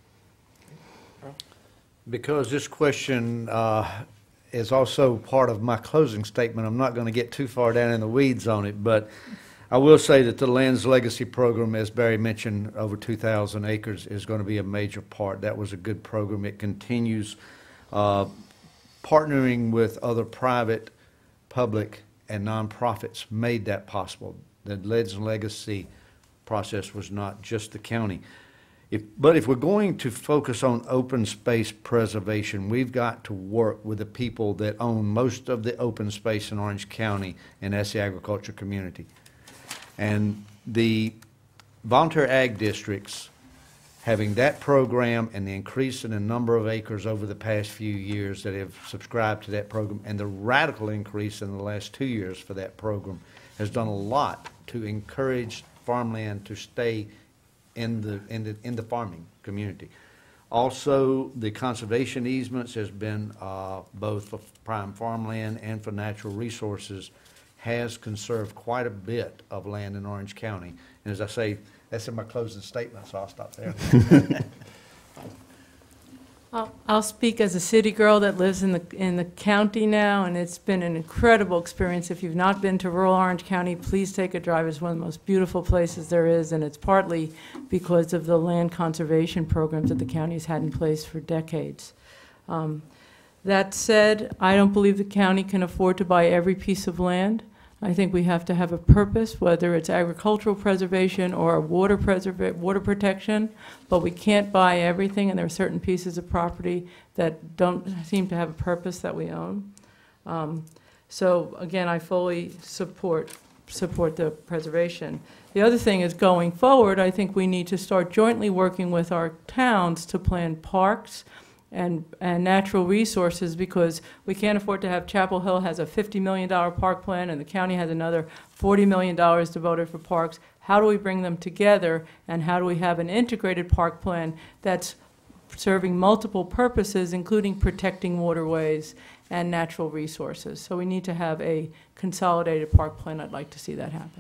Because this question is also part of my closing statement, I'm not going to get too far down in the weeds on it, but I will say that the Lands Legacy Program, as Barry mentioned, over 2,000 acres is going to be a major part. That was a good program. It continues partnering with other private, public, and nonprofits made that possible. The Lands Legacy process was not just the county. But if we're going to focus on open space preservation, we've got to work with the people that own most of the open space in Orange County, and that's the agriculture community. And the volunteer ag districts having that program and the increase in the number of acres over the past few years that have subscribed to that program and the radical increase in the last 2 years for that program has done a lot to encourage farmland to stay in the farming community. Also, the conservation easements has been both for prime farmland and for natural resources, has conserved quite a bit of land in Orange County. And as I say, that's in my closing statement, so I'll stop there. I'll speak as a city girl that lives in the county now, and it's been an incredible experience. If you've not been to rural Orange County, please take a drive. It's one of the most beautiful places there is, and it's partly because of the land conservation programs that the county has had in place for decades. That said, I don't believe the county can afford to buy every piece of land. I think we have to have a purpose, whether it's agricultural preservation or water protection, but we can't buy everything, and there are certain pieces of property that don't seem to have a purpose that we own. So again, I fully support the preservation. The other thing is, going forward, I think we need to start jointly working with our towns to plan parks and natural resources, because we can't afford to have Chapel Hill has a $50 million park plan and the county has another $40 million devoted for parks. How do we bring them together, and how do we have an integrated park plan that's serving multiple purposes, including protecting waterways and natural resources? So we need to have a consolidated park plan. I'd like to see that happen.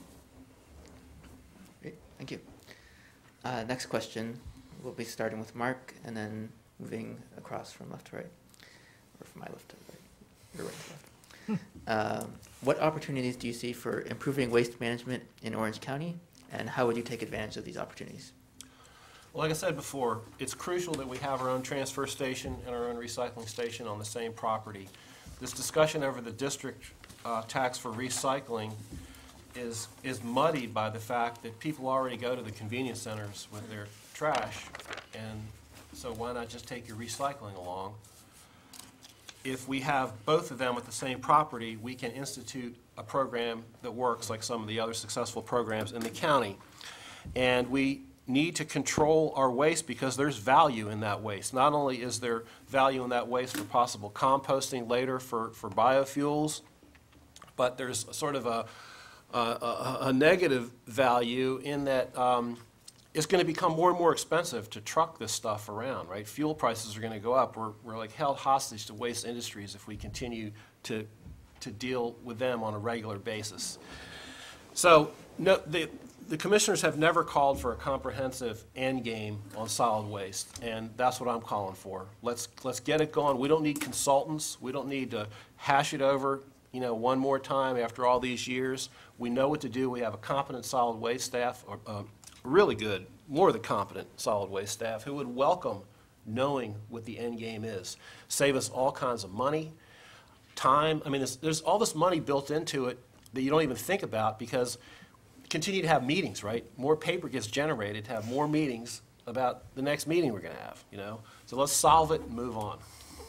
Great, thank you. Next question, we'll be starting with Mark and then moving across from left to right, or from my left to right, your right to left. What opportunities do you see for improving waste management in Orange County, and how would you take advantage of these opportunities? Well, like I said before, it's crucial that we have our own transfer station and our own recycling station on the same property. This discussion over the district tax for recycling is muddied by the fact that people already go to the convenience centers with their trash, and so why not just take your recycling along? If we have both of them at the same property, we can institute a program that works like some of the other successful programs in the county. And we need to control our waste, because there's value in that waste. Not only is there value in that waste for possible composting later for biofuels, but there's sort of a negative value in that it's going to become more and more expensive to truck this stuff around, right? Fuel prices are going to go up. We're like held hostage to waste industries if we continue to deal with them on a regular basis. So no, the commissioners have never called for a comprehensive end game on solid waste, and that's what I'm calling for. Let's get it going. We don't need consultants. We don't need to hash it over, you know, one more time after all these years. We know what to do. We have a competent solid waste staff, really good, more than competent solid waste staff who would welcome knowing what the end game is. Save us all kinds of money, time. I mean, there's all this money built into it that you don't even think about, because continue to have meetings, right? More paper gets generated to have more meetings about the next meeting we're going to have, you know? So let's solve it and move on.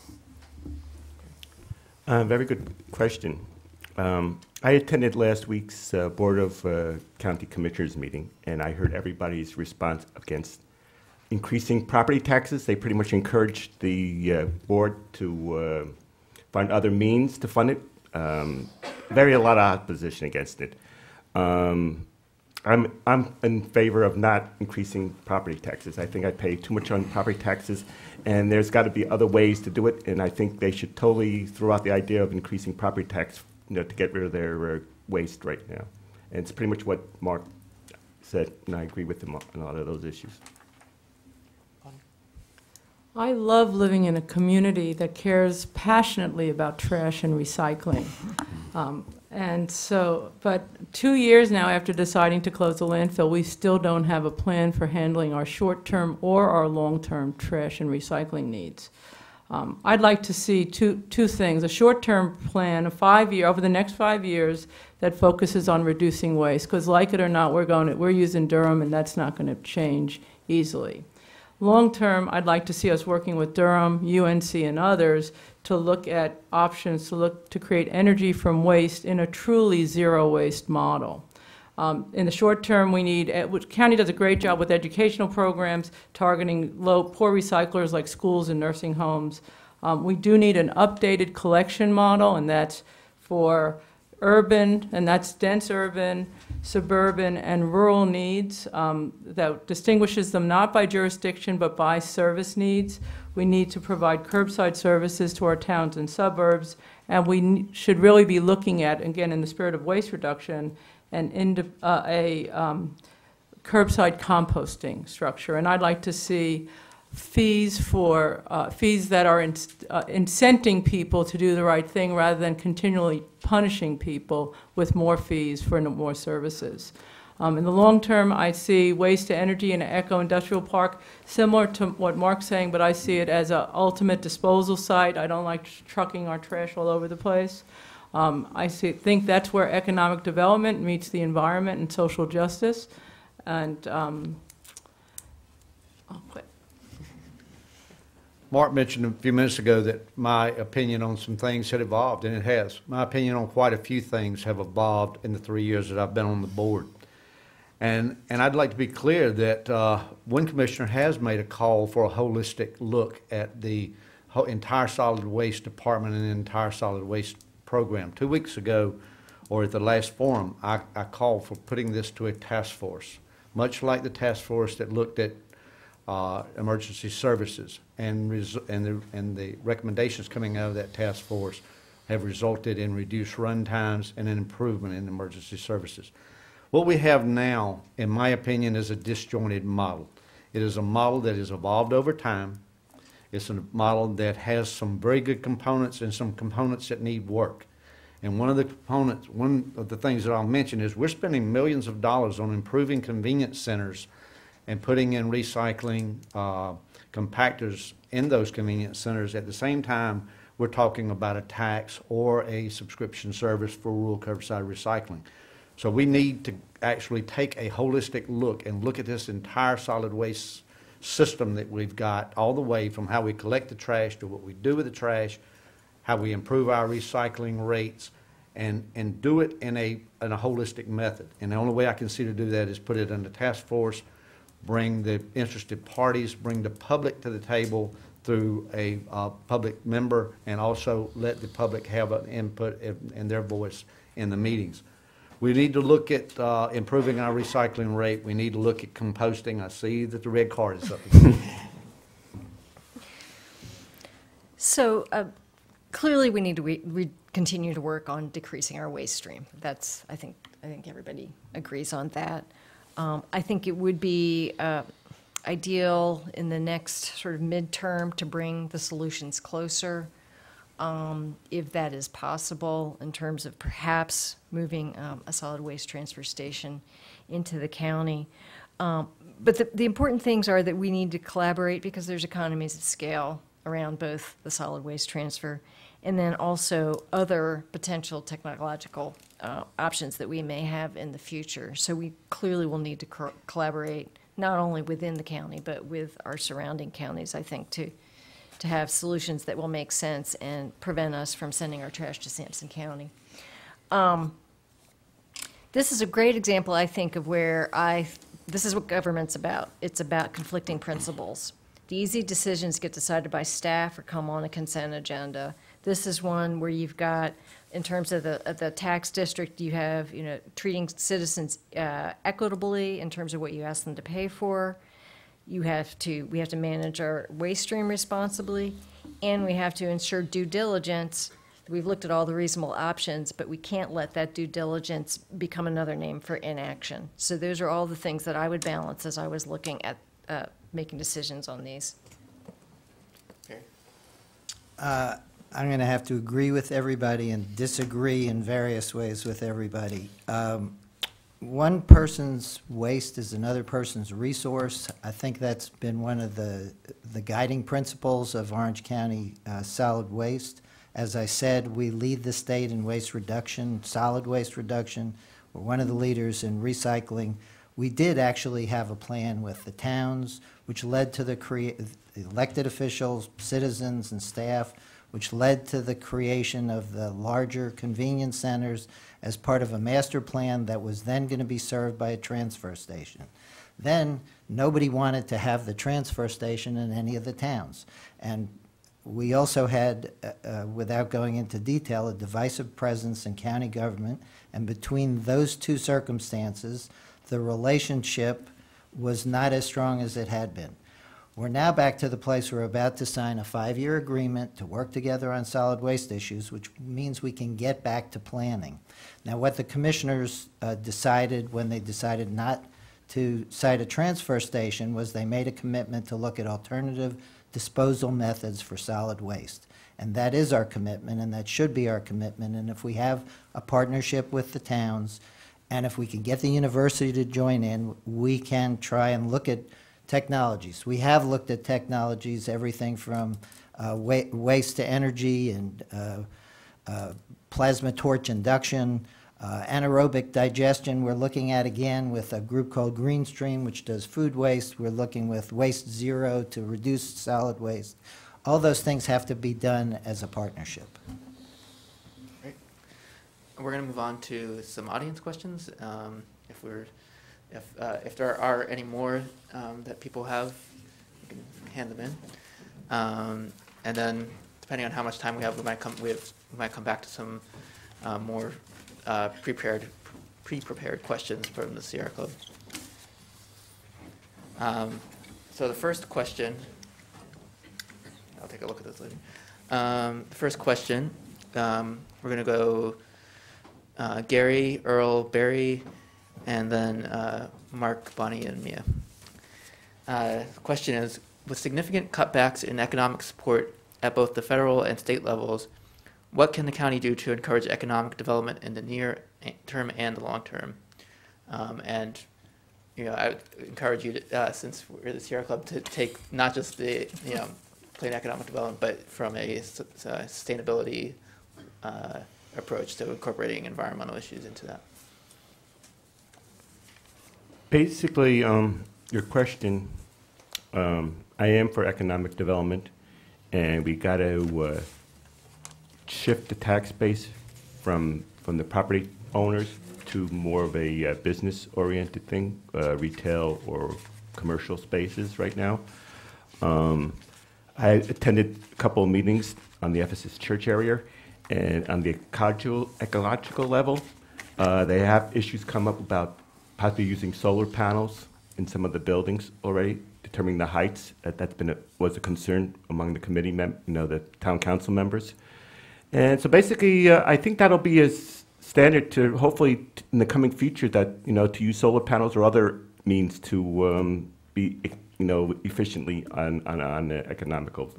Very good question. I attended last week's Board of County Commissioners meeting, and I heard everybody's response against increasing property taxes. They pretty much encouraged the board to find other means to fund it. A lot of opposition against it. I'm in favor of not increasing property taxes. I think I pay too much on property taxes, and there's got to be other ways to do it. And I think they should totally throw out the idea of increasing property tax, you know, to get rid of their waste right now. And it's pretty much what Mark said, and I agree with him on a lot of those issues. I love living in a community that cares passionately about trash and recycling. But 2 years now after deciding to close the landfill, we still don't have a plan for handling our short-term or our long-term trash and recycling needs. I'd like to see two things: a short-term plan, over the next 5 years, that focuses on reducing waste. Because, like it or not, we're using Durham, and that's not going to change easily. Long-term, I'd like to see us working with Durham, UNC, and others to look at options to create energy from waste in a truly zero-waste model. In the short term, we need, which county does a great job with educational programs targeting poor recyclers like schools and nursing homes. We do need an updated collection model, and that's for urban, and that's dense urban, suburban, and rural needs that distinguishes them not by jurisdiction but by service needs. We need to provide curbside services to our towns and suburbs, and we should really be looking at, again, in the spirit of waste reduction, a curbside composting structure. And I'd like to see fees for fees that are incenting people to do the right thing rather than continually punishing people with more fees for more services. In the long term, I see waste to energy in an eco-industrial park similar to what Mark's saying, but I see it as an ultimate disposal site. I don't like trucking our trash all over the place. Think that's where economic development meets the environment and social justice. And I'll quit. Mark mentioned a few minutes ago that my opinion on some things had evolved, and it has. My opinion on quite a few things have evolved in the 3 years that I've been on the board. And I'd like to be clear that one commissioner has made a call for a holistic look at the entire solid waste department and the entire solid waste program. 2 weeks ago, or at the last forum, I called for putting this to a task force, much like the task force that looked at emergency services, and the recommendations coming out of that task force have resulted in reduced run times and an improvement in emergency services. What we have now, in my opinion, is a disjointed model. It is a model that has evolved over time. It's a model that has some very good components and some components that need work. And one of the things that I'll mention is we're spending millions of dollars on improving convenience centers and putting in recycling compactors in those convenience centers. At the same time, we're talking about a tax or a subscription service for rural curbside recycling. So we need to actually take a holistic look and look at this entire solid waste system that we've got, all the way from how we collect the trash to what we do with the trash, how we improve our recycling rates, and do it in a holistic method. And the only way I can see to do that is put it in the task force, bring the interested parties, bring the public to the table through a public member, and also let the public have an input and their voice in the meetings. We need to look at improving our recycling rate. We need to look at composting. I see that the red card is up again. So clearly, we need to continue to work on decreasing our waste stream. That's, I think everybody agrees on that. I think it would be ideal in the next sort of midterm to bring the solutions closer, if that is possible, in terms of perhaps moving a solid waste transfer station into the county. But the important things are that we need to collaborate because there's economies of scale around both the solid waste transfer and then also other potential technological options that we may have in the future. So we clearly will need to collaborate not only within the county but with our surrounding counties, I think, to have solutions that will make sense and prevent us from sending our trash to Sampson County. This is a great example, I think, of where this is what government's about. It's about conflicting principles. The easy decisions get decided by staff or come on a consent agenda. This is one where you've got, in terms of the tax district, you have, treating citizens equitably in terms of what you ask them to pay for. We have to manage our waste stream responsibly, and we have to ensure due diligence. We've looked at all the reasonable options, but we can't let that due diligence become another name for inaction. So those are all the things that I would balance as I was looking at making decisions on these. I'm going to have to agree with everybody and disagree in various ways with everybody. One person's waste is another person's resource. I think that's been one of the guiding principles of Orange County solid waste. As I said, we lead the state in waste reduction, solid waste reduction. We're one of the leaders in recycling. We did actually have a plan with the towns, which led to the elected officials, citizens, and staff which led to the creation of the larger convenience centers as part of a master plan that was then going to be served by a transfer station. Then, nobody wanted to have the transfer station in any of the towns. And we also had, without going into detail, a divisive presence in county government, and between those two circumstances, the relationship was not as strong as it had been. We're now back to the place where we're about to sign a 5-year agreement to work together on solid waste issues, which means we can get back to planning. Now, what the commissioners decided when they decided not to site a transfer station was they made a commitment to look at alternative disposal methods for solid waste. And that is our commitment, and that should be our commitment. And if we have a partnership with the towns, and if we can get the university to join in, we can try and look at technologies. We have looked at technologies, everything from waste to energy and plasma torch induction, anaerobic digestion. We're looking at, again, with a group called Greenstream, which does food waste. We're looking with Waste Zero to reduce solid waste. All those things have to be done as a partnership. Great. We're going to move on to some audience questions. If there are any more that people have, you can hand them in. And then, depending on how much time we have, we might come back to some more pre-prepared questions from the Sierra Club. So the first question, I'll take a look at this later. The first question, we're going to go Gary, Earl, Barry, and then Mark, Bonnie, and Mia. The question is, with significant cutbacks in economic support at both the federal and state levels, what can the county do to encourage economic development in the near term and the long term? And I would encourage you to, since we're the Sierra Club, to take not just the plain economic development, but from a sustainability approach to incorporating environmental issues into that. Basically, your question, I am for economic development, and we got to shift the tax base from the property owners to more of a business-oriented thing, retail or commercial spaces right now. I attended a couple of meetings on the Ephesus Church area, and on the ecological level, they have issues come up about possibly using solar panels in some of the buildings already, determining the heights. Was a concern among the committee, the town council members. And so basically, I think that'll be a standard to hopefully in the coming future that, to use solar panels or other means to be, efficiently on an economical,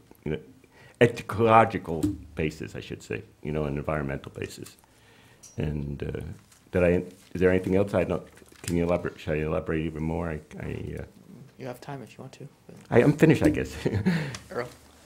ecological basis, I should say, an environmental basis. And is there anything else? Can you elaborate? Should I elaborate even more? You have time if you want to. I'm finished, I guess. Earl?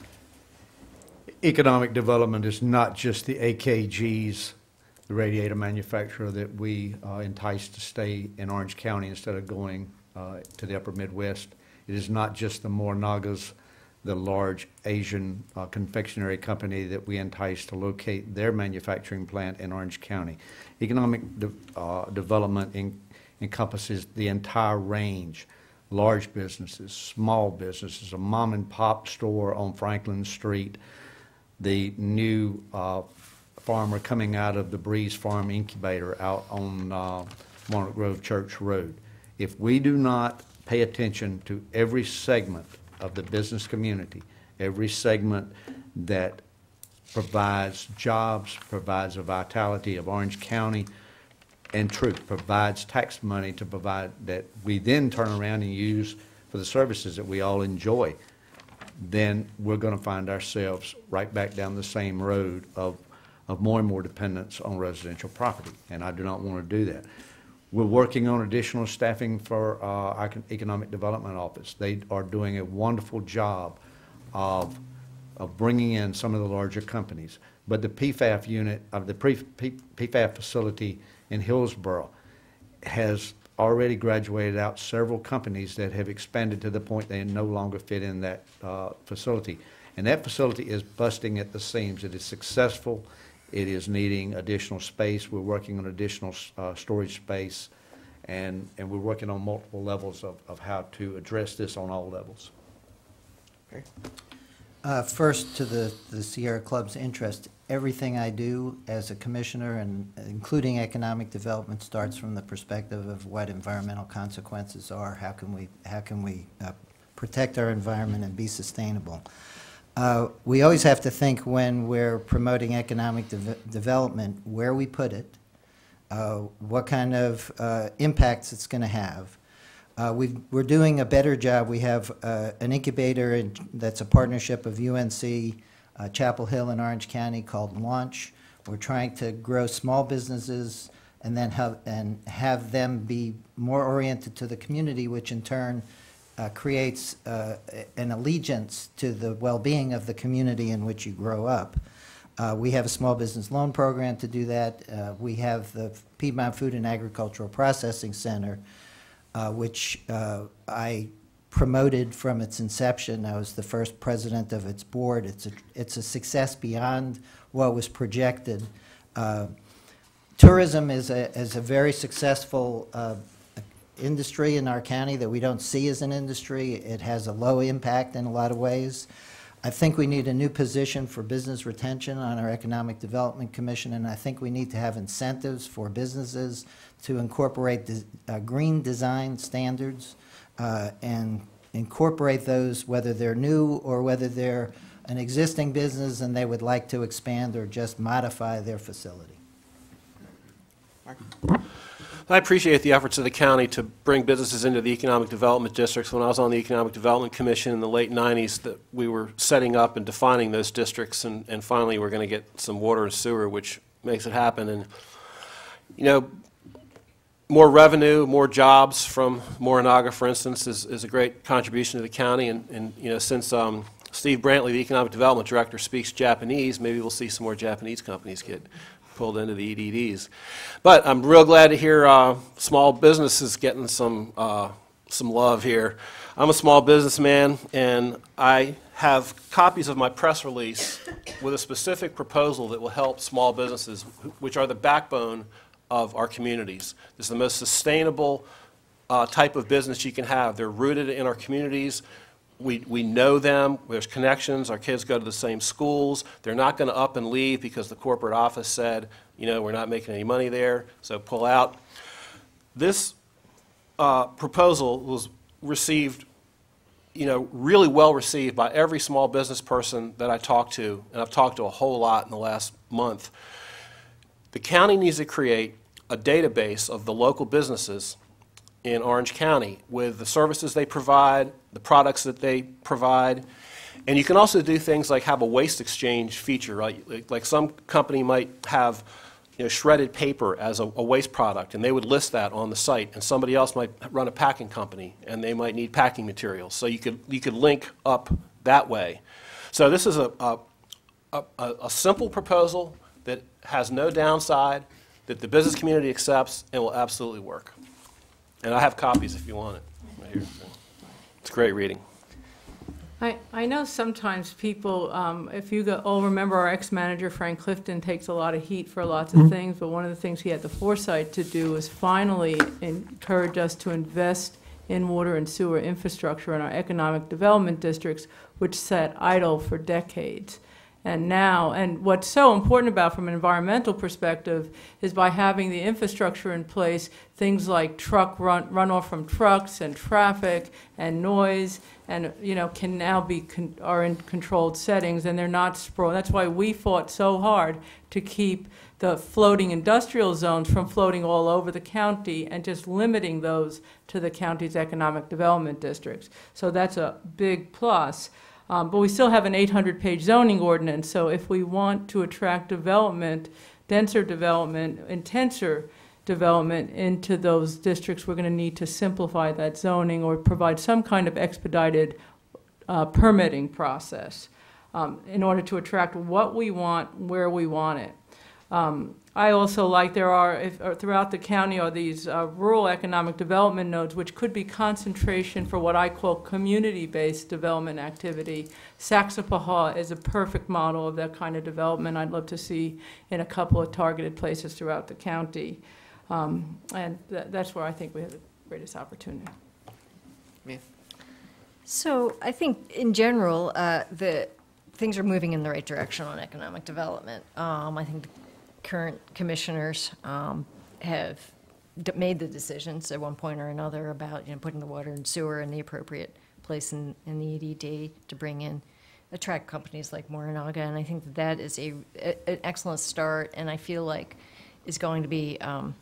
Economic development is not just the AKGs, the radiator manufacturer that we enticed to stay in Orange County instead of going to the upper Midwest. It is not just the Morinagas, the large Asian confectionery company that we enticed to locate their manufacturing plant in Orange County. Economic development encompasses the entire range. Large businesses, small businesses, a mom and pop store on Franklin Street, the new farmer coming out of the Breeze Farm Incubator out on Walnut Grove Church Road. If we do not pay attention to every segment of the business community, every segment that provides jobs, provides a vitality of Orange County, and truth, provides tax money to provide that we then turn around and use for the services that we all enjoy, then we're going to find ourselves right back down the same road of more and more dependence on residential property, and I do not want to do that. We're working on additional staffing for our Economic Development Office. They are doing a wonderful job of bringing in some of the larger companies. But the PFAF unit of the PFAF facility in Hillsborough has already graduated out several companies that have expanded to the point they no longer fit in that facility. And that facility is busting at the seams. It is successful. It is needing additional space. We're working on additional storage space, and we're working on multiple levels of how to address this on all levels. First, to the Sierra Club's interest, everything I do as a commissioner, and including economic development, starts from the perspective of what environmental consequences are. How can we protect our environment and be sustainable? We always have to think when we're promoting economic development where we put it, what kind of impacts it's going to have. We're doing a better job. We have an incubator that's a partnership of UNC, Chapel Hill, and Orange County called Launch. We're trying to grow small businesses and then have them be more oriented to the community, which in turn creates an allegiance to the well-being of the community in which you grow up. We have a small business loan program to do that. We have the Piedmont Food and Agricultural Processing Center, which I promoted from its inception. I was the first president of its board. It's a success beyond what was projected. Tourism is a very successful industry in our county that we don't see as an industry. It has a low impact in a lot of ways. I think we need a new position for business retention on our Economic Development Commission, and I think we need to have incentives for businesses to incorporate green design standards and incorporate those, whether they're new or whether they're an existing business and they would like to expand or just modify their facility. Mark? I appreciate the efforts of the county to bring businesses into the economic development districts. When I was on the Economic Development Commission in the late 90s, that we were setting up and defining those districts, and finally we're going to get some water and sewer, which makes it happen. And, you know, more revenue, more jobs from Morinaga, for instance, is a great contribution to the county. And you know, since Steve Brantley, the Economic Development Director, speaks Japanese, maybe we'll see some more Japanese companies get pulled into the EDDs. But I'm real glad to hear small businesses getting some love here. I'm a small businessman, and I have copies of my press release with a specific proposal that will help small businesses, which are the backbone of our communities. This is the most sustainable type of business you can have. They're rooted in our communities. We know them. There's connections. Our kids go to the same schools. They're not going to up and leave because the corporate office said, you know, we're not making any money there, so pull out. This proposal was received, you know, really well received by every small business person that I talked to, and I've talked to a whole lot in the last month. The county needs to create a database of the local businesses in Orange County with the services they provide, the products that they provide. And you can also do things like have a waste exchange feature, right? Like some company might have, you know, shredded paper as a waste product, and they would list that on the site, and somebody else might run a packing company, and they might need packing materials. So you could link up that way. So this is a simple proposal that has no downside, that the business community accepts and will absolutely work. And I have copies if you want it right here. It's great reading. I know sometimes people, if you all remember our ex-manager Frank Clifton takes a lot of heat for lots of things, but one of the things he had the foresight to do was finally encourage us to invest in water and sewer infrastructure in our economic development districts, which sat idle for decades. And now, and what's so important about from an environmental perspective is by having the infrastructure in place, things like runoff from trucks and traffic and noise, and you know, can now be are in controlled settings, and they're not sprawling. That's why we fought so hard to keep the floating industrial zones from floating all over the county and just limiting those to the county's economic development districts. So that's a big plus. But we still have an 800-page zoning ordinance, so if we want to attract development, denser development, intenser development into those districts, we're going to need to simplify that zoning or provide some kind of expedited permitting process in order to attract what we want, where we want it. I also like throughout the county are these rural economic development nodes, which could be concentration for what I call community-based development activity. Saxapahaw is a perfect model of that kind of development I'd love to see in a couple of targeted places throughout the county. And that's where I think we have the greatest opportunity. Mia? So I think in general, the things are moving in the right direction on economic development. I think the current commissioners have made the decisions at one point or another about putting the water and sewer in the appropriate place in the EDD to bring in, attract companies like Morinaga, and I think that is an excellent start, and I feel like is going to be,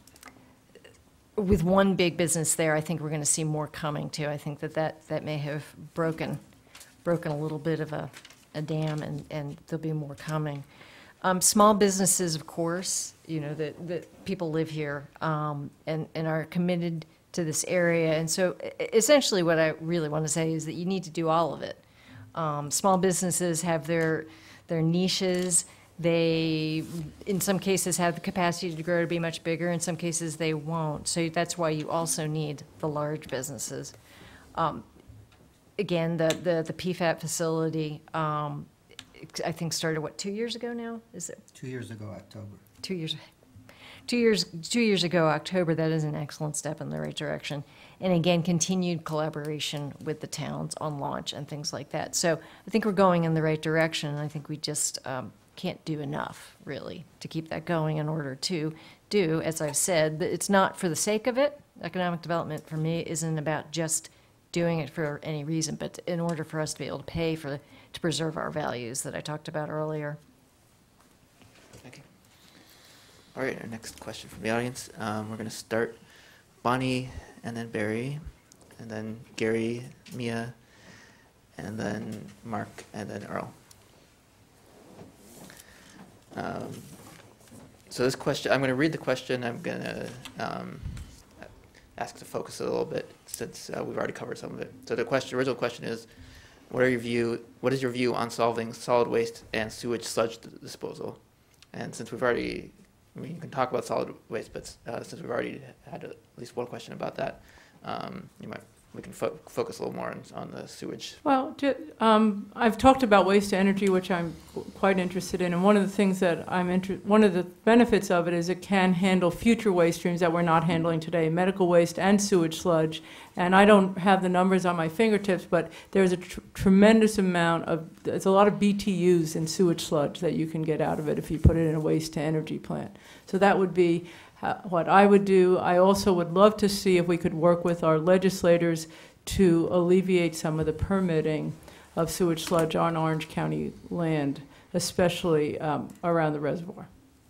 with one big business there, I think we're going to see more coming too. I think that may have broken a little bit of a dam, and there'll be more coming. Small businesses, of course, that people live here and are committed to this area. And so essentially what I really want to say is that you need to do all of it. Small businesses have their niches. They, in some cases, have the capacity to grow to be much bigger. In some cases, they won't. So that's why you also need the large businesses. Again, the PFAT facility, I think started, 2 years ago now? Is it 2 years ago, October. 2 years? 2 years ago, October. That is an excellent step in the right direction. And again, continued collaboration with the towns on launch and things like that. So I think we're going in the right direction, and I think we just can't do enough, really, to keep that going in order to do, as I've said, it's not for the sake of it. Economic development, for me, isn't about just doing it for any reason, but in order for us to be able to pay to preserve our values that I talked about earlier. Okay. All right, our next question from the audience. We're going to start Bonnie, and then Barry, and then Gary, Mia, and then Mark, and then Earl. So this question, I'm going to read the question. I'm going to ask to focus a little bit since we've already covered some of it. So the original question is, what is your view on solving solid waste and sewage sludge disposal? And since we've already, you can talk about solid waste, but since we've already had at least one question about that, we can focus a little more on the sewage. Well, I've talked about waste to energy, which I'm quite interested in, and one of the things that one of the benefits of it is it can handle future waste streams that we're not handling today, medical waste and sewage sludge. And I don't have the numbers on my fingertips, but there's a tremendous amount there's a lot of BTUs in sewage sludge that you can get out of it if you put it in a waste to energy plant. So that would be what I would do. I also would love to see if we could work with our legislators to alleviate some of the permitting of sewage sludge on Orange County land, especially around the reservoir.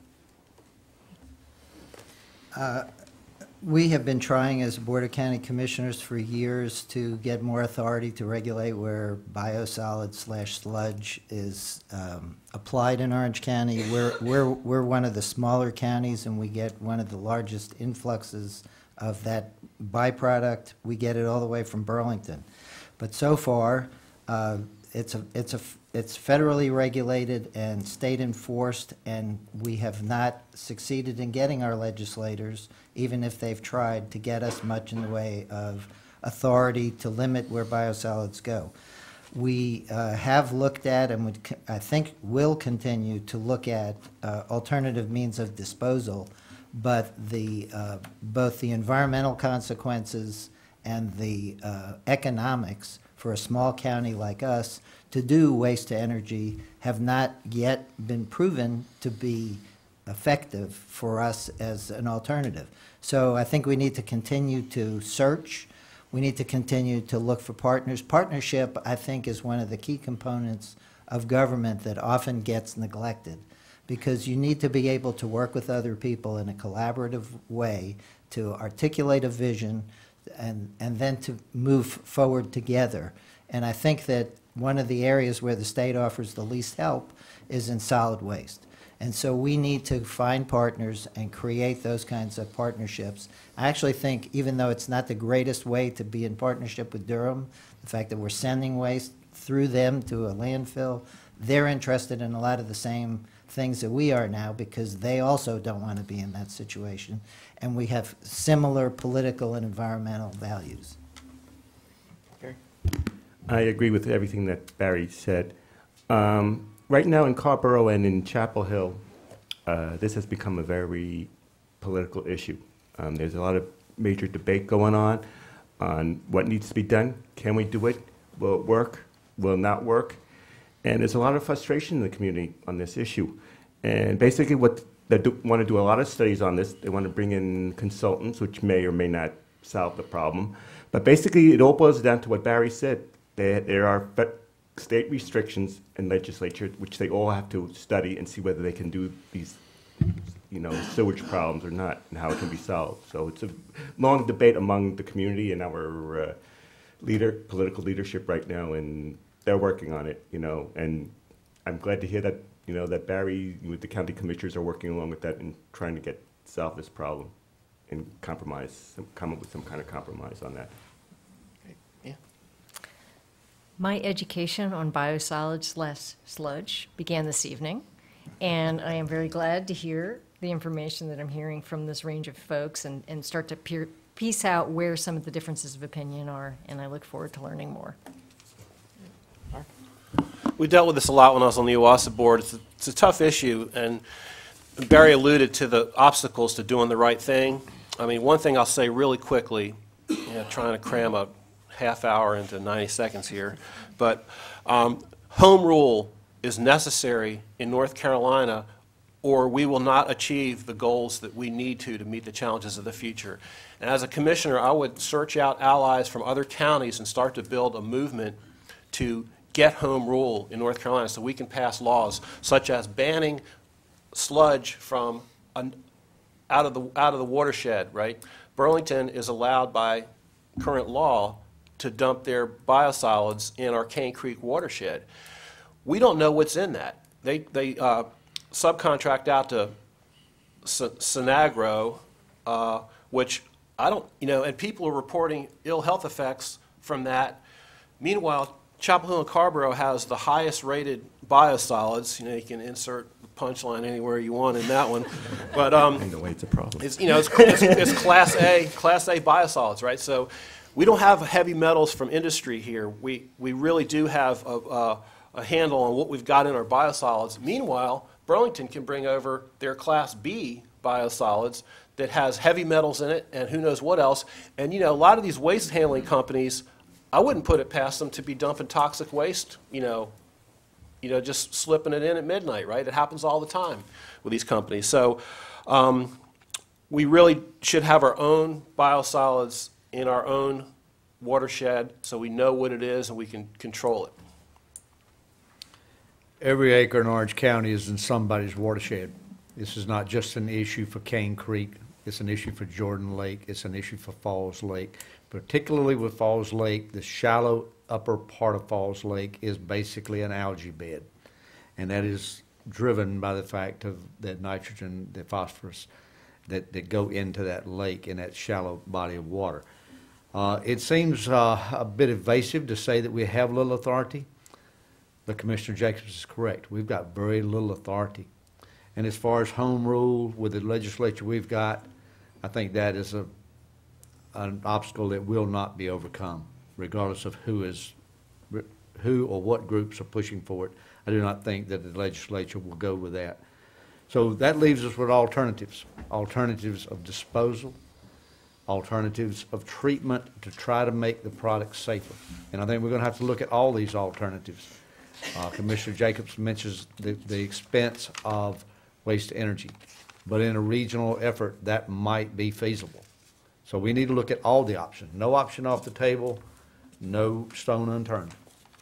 We have been trying as Board of County Commissioners for years to get more authority to regulate where biosolid/sludge is applied in Orange County. We're one of the smaller counties, and we get one of the largest influxes of that byproduct. We get it all the way from Burlington. But so far, it's federally regulated and state enforced, and we have not succeeded in getting our legislators, even if they've tried, to get us much in the way of authority to limit where biosolids go. We have looked at, and I think will continue to look at, alternative means of disposal, but both the environmental consequences and the economics for a small county like us to do waste to energy have not yet been proven to be effective for us as an alternative. So I think we need to continue to search. We need to continue to look for partners. Partnership, I think, is one of the key components of government that often gets neglected, because you need to be able to work with other people in a collaborative way to articulate a vision and then to move forward together. And I think that one of the areas where the state offers the least help is in solid waste. And so we need to find partners and create those kinds of partnerships. I actually think, even though it's not the greatest way to be in partnership with Durham, the fact that we're sending waste through them to a landfill, they're interested in a lot of the same things that we are now because they also don't want to be in that situation. And we have similar political and environmental values. Barry? I agree with everything that Barry said. Right now in Carrboro and in Chapel Hill, this has become a very political issue. There's a lot of major debate going on what needs to be done. Can we do it? Will it work? Will it not work? And there's a lot of frustration in the community on this issue. And basically what they want to do a lot of studies on this. They want to bring in consultants, which may or may not solve the problem. But basically it all boils down to what Barry said. There are state restrictions in legislature, which they all have to study and see whether they can do these, sewage problems or not, and how it can be solved. So it's a long debate among the community and our political leadership right now, and they're working on it, and I'm glad to hear that, that Barry with the county commissioners are working along with that and trying to solve this problem and come up with some kind of compromise on that. Great. Yeah. My education on biosolids/sludge began this evening, and I am very glad to hear the information that I'm hearing from this range of folks and start to piece out where some of the differences of opinion are, and I look forward to learning more. We dealt with this a lot when I was on the OWASA board. It's a tough issue, and Barry alluded to the obstacles to doing the right thing. I mean, one thing I'll say really quickly, trying to cram a half hour into 90 seconds here, but home rule is necessary in North Carolina, or we will not achieve the goals that we need to meet the challenges of the future. And as a commissioner, I would search out allies from other counties and start to build a movement to get home rule in North Carolina so we can pass laws such as banning sludge from out of the watershed, right? Burlington is allowed by current law to dump their biosolids in our Cane Creek watershed. We don't know what's in that. They subcontract out to Sinagro, which I don't, and people are reporting ill health effects from that. Meanwhile, Chapel Hill and Carrboro has the highest rated biosolids. You can insert the punchline anywhere you want in that one. But In the way it's a problem. it's Class A biosolids, right? So we don't have heavy metals from industry here. We really do have a handle on what we've got in our biosolids. Meanwhile, Burlington can bring over their Class B biosolids that has heavy metals in it and who knows what else. And a lot of these waste handling companies, I wouldn't put it past them to be dumping toxic waste, just slipping it in at midnight, right? It happens all the time with these companies. So we really should have our own biosolids in our own watershed so we know what it is and we can control it. Every acre in Orange County is in somebody's watershed. This is not just an issue for Cane Creek. It's an issue for Jordan Lake. It's an issue for Falls Lake. Particularly with Falls Lake, the shallow upper part of Falls Lake is basically an algae bed. And that is driven by the fact of that nitrogen, the phosphorus that go into that lake in that shallow body of water. It seems a bit evasive to say that we have little authority, but Commissioner Jacobs is correct. We've got very little authority. And as far as home rule with the legislature we've got, I think that is an obstacle that will not be overcome, regardless of who or what groups are pushing for it. I do not think that the legislature will go with that. So that leaves us with alternatives of disposal, alternatives of treatment to try to make the product safer. And I think we're going to have to look at all these alternatives. Commissioner Jacobs mentions the expense of waste energy, but in a regional effort, that might be feasible. So we need to look at all the options. No option off the table, no stone unturned.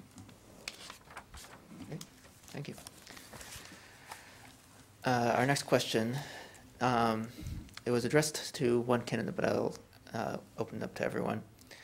Great. Thank you. Our next question, it was addressed to one candidate, but I'll open it up to everyone.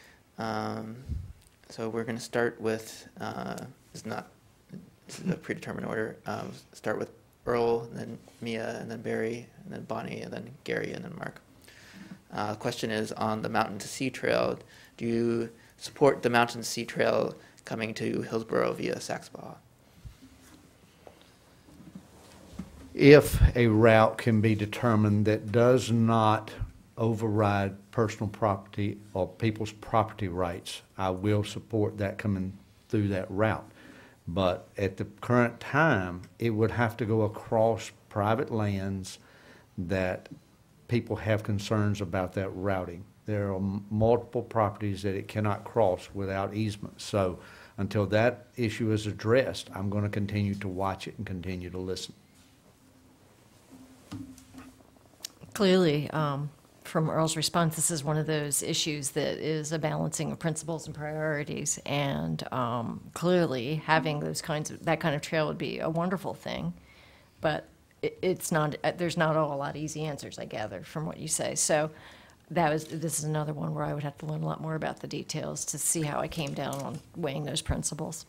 So we're going to start with, this is a predetermined order. Start with Earl, and then Mia, and then Barry, and then Bonnie, and then Gary, and then Mark. The question is on the Mountain to Sea Trail. Do you support the Mountain to Sea Trail coming to Hillsborough via Saxbaugh? if a route can be determined that does not override personal property or people's property rights, I will support that coming through that route. But at the current time, it would have to go across private lands that people have concerns about that routing. There are multiple properties that it cannot cross without easement. So until that issue is addressed, I'm going to continue to watch it and continue to listen. Clearly, from Earl's response, this is one of those issues that is a balancing of principles and priorities. And clearly, having that kind of trail would be a wonderful thing. But it's not. There's not a lot of easy answers, I gather, from what you say. So this is another one where I would have to learn a lot more about the details to see how I came down on weighing those principles.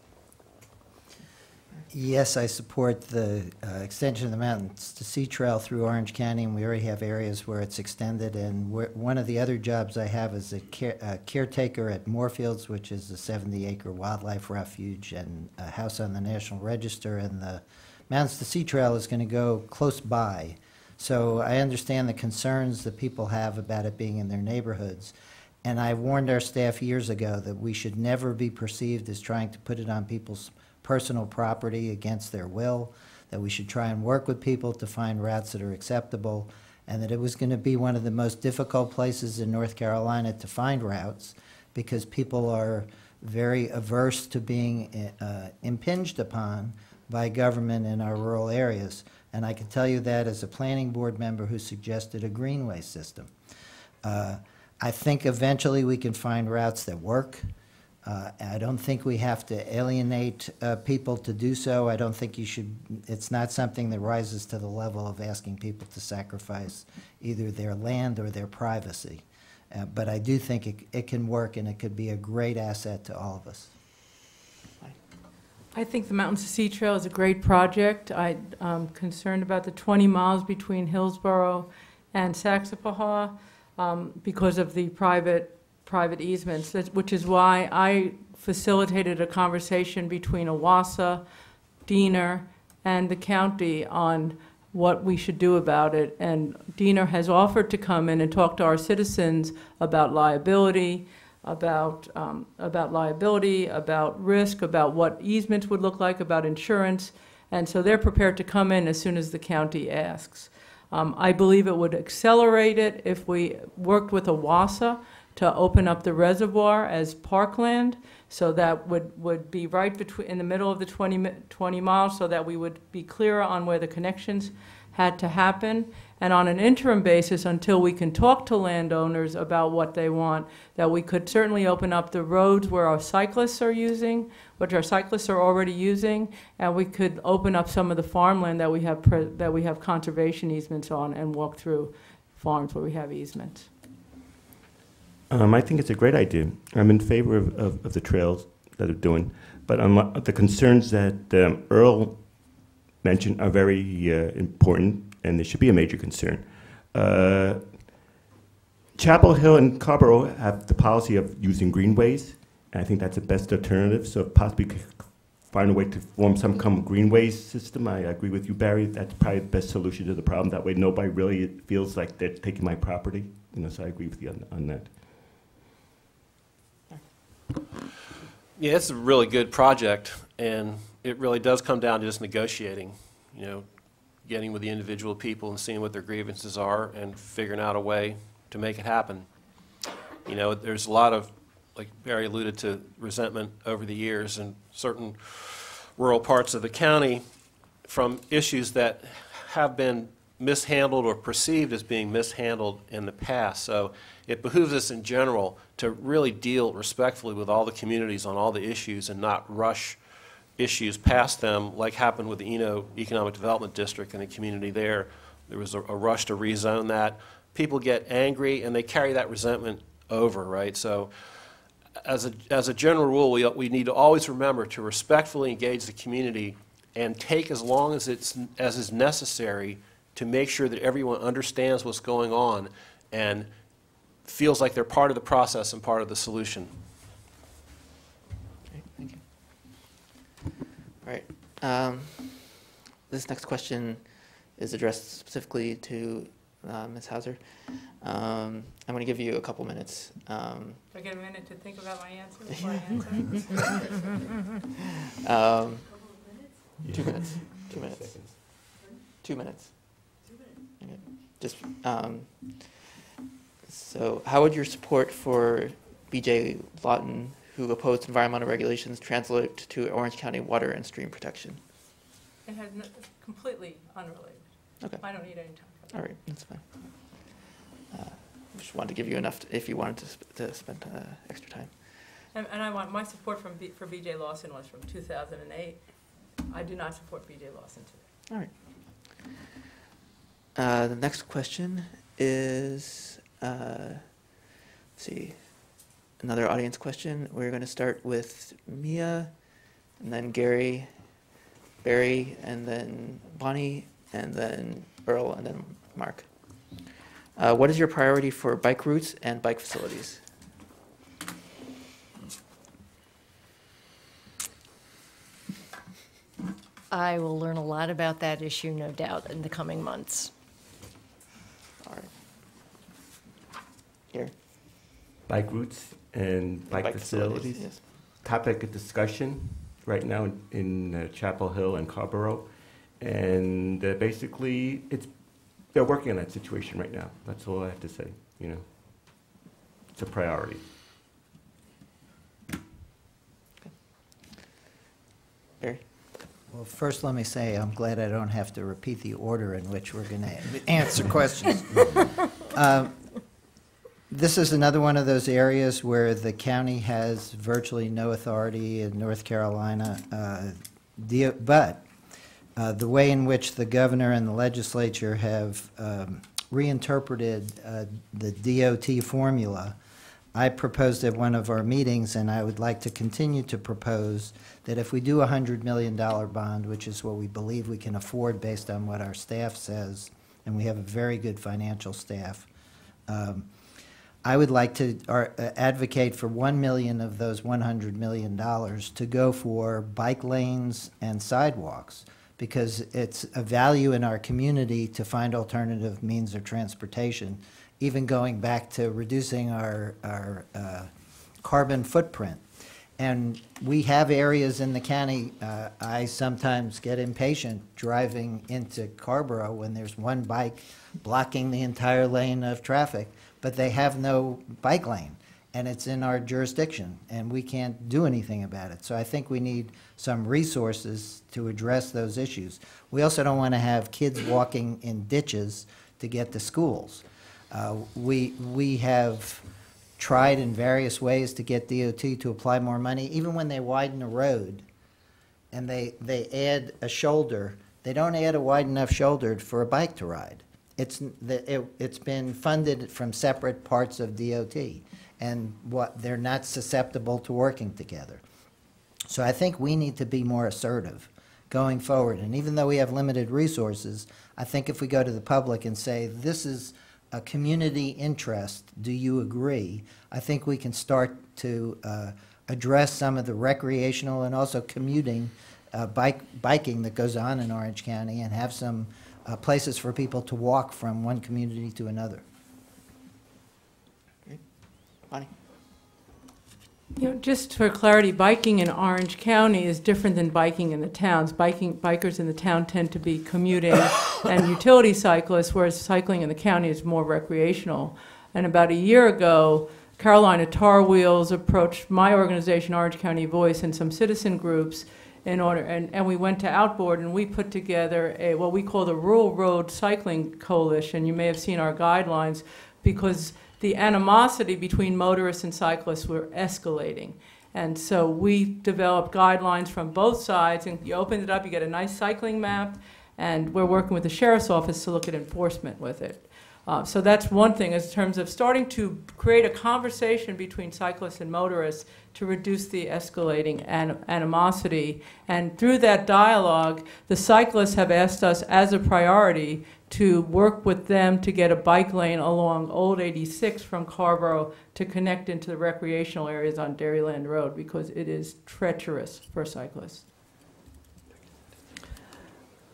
Yes, I support the extension of the Mountains to Sea Trail through Orange County, and we already have areas where it's extended. And one of the other jobs I have is a caretaker at Moorfields, which is a 70-acre wildlife refuge and a house on the National Register. And the Mountains to Sea Trail is going to go close by. So I understand the concerns that people have about it being in their neighborhoods. And I warned our staff years ago that we should never be perceived as trying to put it on people's personal property against their will, that we should try and work with people to find routes that are acceptable, and that it was going to be one of the most difficult places in North Carolina to find routes because people are very averse to being impinged upon by government in our rural areas. And I can tell you that as a planning board member who suggested a greenway system. I think eventually we can find routes that work. I don't think we have to alienate people to do so. I don't think it's not something that rises to the level of asking people to sacrifice either their land or their privacy. But I do think it can work, and it could be a great asset to all of us. I think the Mountains to Sea Trail is a great project. I'm concerned about the 20 miles between Hillsborough and Saxapahaw because of the private easements, which is why I facilitated a conversation between OWASA, Diener, and the county on what we should do about it. And Diener has offered to come in and talk to our citizens about liability, about risk, about what easements would look like, about insurance. And so they're prepared to come in as soon as the county asks. I believe it would accelerate it if we worked with OWASA to open up the reservoir as parkland, so that would be right in the middle of the 20 miles, so that we would be clearer on where the connections had to happen. And on an interim basis, until we can talk to landowners about what they want, that we could certainly open up the roads where our cyclists are using, which our cyclists are already using, and we could open up some of the farmland that we have conservation easements on and walk through farms where we have easements. I think it's a great idea. I'm in favor of the trails that they're doing, but the concerns that Earl mentioned are very important, and they should be a major concern. Chapel Hill and Carrboro have the policy of using greenways, and I think that's the best alternative. So if possibly could find a way to form some kind of greenways system, I agree with you, Barry. That's probably the best solution to the problem. That way nobody really feels like they're taking my property. So I agree with you on that. Yeah, it's a really good project, and it really does come down to just negotiating, getting with the individual people and seeing what their grievances are and figuring out a way to make it happen. There's a lot of, like Barry alluded to, resentment over the years in certain rural parts of the county from issues that have been mishandled or perceived as being mishandled in the past. So it behooves us in general to really deal respectfully with all the communities on all the issues and not rush issues past them, like happened with the Eno Economic Development District and the community there. There was a rush to rezone that. People get angry and they carry that resentment over, right? So as a general rule, we need to always remember to respectfully engage the community and take as long as is necessary to make sure that everyone understands what's going on and feels like they're part of the process and part of the solution. Okay, thank you. All right. This next question is addressed specifically to Ms. Hauser. I'm going to give you a couple minutes. Do I get a minute to think about my answer before I answer? 2 minutes. 2 minutes. 2 minutes. Okay. Just so, how would your support for B.J. Lawton, who opposed environmental regulations, translate to Orange County water and stream protection? It has completely unrelated. Okay. I don't need any time for that. All right, that's fine. Just wanted to give you enough if you wanted to spend extra time. And I want my support for B.J. Lawson was from 2008. I do not support B.J. Lawson today. All right. The next question is, let's see, another audience question. We're going to start with Mia, and then Gary, Barry, and then Bonnie, and then Earl, and then Mark. What is your priority for bike routes and bike facilities? I will learn a lot about that issue, no doubt, in the coming months. All right. Here. Bike routes and bike facilities. Yes. Topic of discussion right now in Chapel Hill and Carborough. And basically, they're working on that situation right now. That's all I have to say, you know. It's a priority. Barry? Well, first let me say I'm glad I don't have to repeat the order in which we're going to answer questions. This is another one of those areas where the county has virtually no authority in North Carolina, but the way in which the governor and the legislature have reinterpreted the DOT formula, I proposed at one of our meetings, and I would like to continue to propose, that if we do a $100 million bond, which is what we believe we can afford based on what our staff says, and we have a very good financial staff, I would like to advocate for $1 million of those $100 million to go for bike lanes and sidewalks, because it's a value in our community to find alternative means of transportation, even going back to reducing our carbon footprint. And we have areas in the county, I sometimes get impatient driving into Carborough when there's one bike blocking the entire lane of traffic, but they have no bike lane, and it's in our jurisdiction, and we can't do anything about it. So I think we need some resources to address those issues. We also don't want to have kids walking in ditches to get to schools. We have tried in various ways to get DOT to apply more money. Even when they widen a road and they add a shoulder, they don't add a wide enough shoulder for a bike to ride. It's been funded from separate parts of DOT, and they're not susceptible to working together. So I think we need to be more assertive going forward. And even though we have limited resources, I think if we go to the public and say, this is a community interest, do you agree? I think we can start to address some of the recreational and also commuting biking that goes on in Orange County, and have some places for people to walk from one community to another. Great. Bonnie? You know, just for clarity, biking in Orange County is different than biking in the towns. Bikers in the town tend to be commuting and utility cyclists, whereas cycling in the county is more recreational. And about a year ago, Carolina Tar Wheels approached my organization, Orange County Voice, and some citizen groups and we went to Outboard, and we put together what we call the Rural Road Cycling Coalition. You may have seen our guidelines, because the animosity between motorists and cyclists were escalating. And so we developed guidelines from both sides, and you open it up, you get a nice cycling map, and we're working with the sheriff's office to look at enforcement with it. So that's one thing, in terms of starting to create a conversation between cyclists and motorists to reduce the escalating animosity. And through that dialogue, the cyclists have asked us as a priority to work with them to get a bike lane along Old 86 from Carborough to connect into the recreational areas on Dairyland Road, because it is treacherous for cyclists.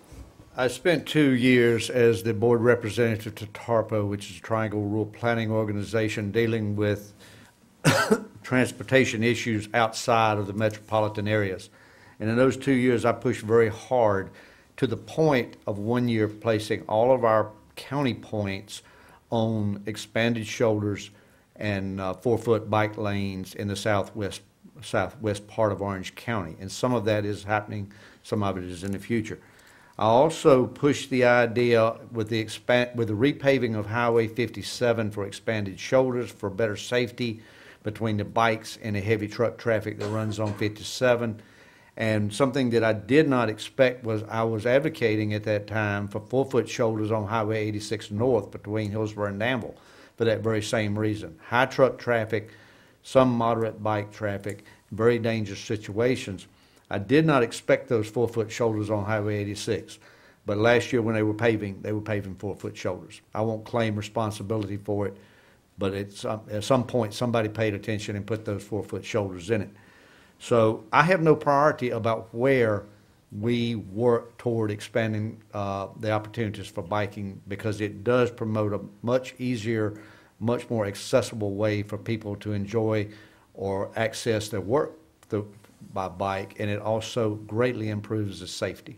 I spent 2 years as the board representative to TARPO, which is a Triangle Rural Planning Organization dealing with transportation issues outside of the metropolitan areas. And in those 2 years, I pushed very hard to the point of 1 year placing all of our county points on expanded shoulders and 4-foot bike lanes in the southwest part of Orange County. And some of that is happening, some of it is in the future. I also pushed the idea with the repaving of Highway 57 for expanded shoulders for better safety between the bikes and the heavy truck traffic that runs on 57. And something that I did not expect was I was advocating at that time for 4-foot shoulders on Highway 86 North between Hillsborough and Danville for that very same reason. High truck traffic, some moderate bike traffic, very dangerous situations. I did not expect those 4-foot shoulders on Highway 86. But last year when they were paving 4-foot shoulders. I won't claim responsibility for it, but it's, at some point somebody paid attention and put those 4-foot shoulders in it. So I have no priority about where we work toward expanding the opportunities for biking, because it does promote a much easier, much more accessible way for people to enjoy or access their work by bike, and it also greatly improves the safety.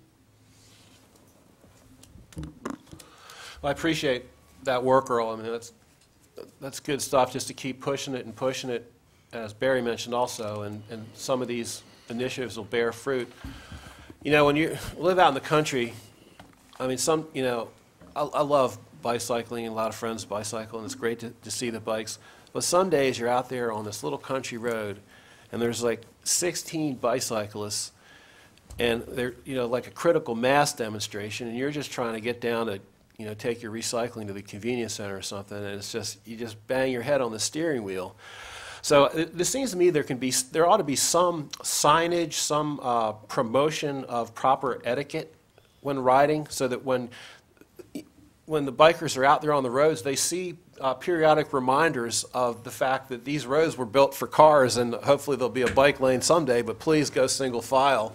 Well, I appreciate that work, Earl. I mean, that's good stuff, just to keep pushing it and pushing it, as Barry mentioned also, and some of these initiatives will bear fruit. You know, when you live out in the country, I mean, I love bicycling, and a lot of friends bicycle, and it's great to see the bikes. But some days you're out there on this little country road, and there's like 16 bicyclists, and they're, like a critical mass demonstration, and you're just trying to get down to, take your recycling to the convenience center or something, and it's just, you just bang your head on the steering wheel. So it seems to me there ought to be some signage, some promotion of proper etiquette when riding, so that when the bikers are out there on the roads, they see periodic reminders of the fact that these roads were built for cars, and hopefully there'll be a bike lane someday, but please go single file.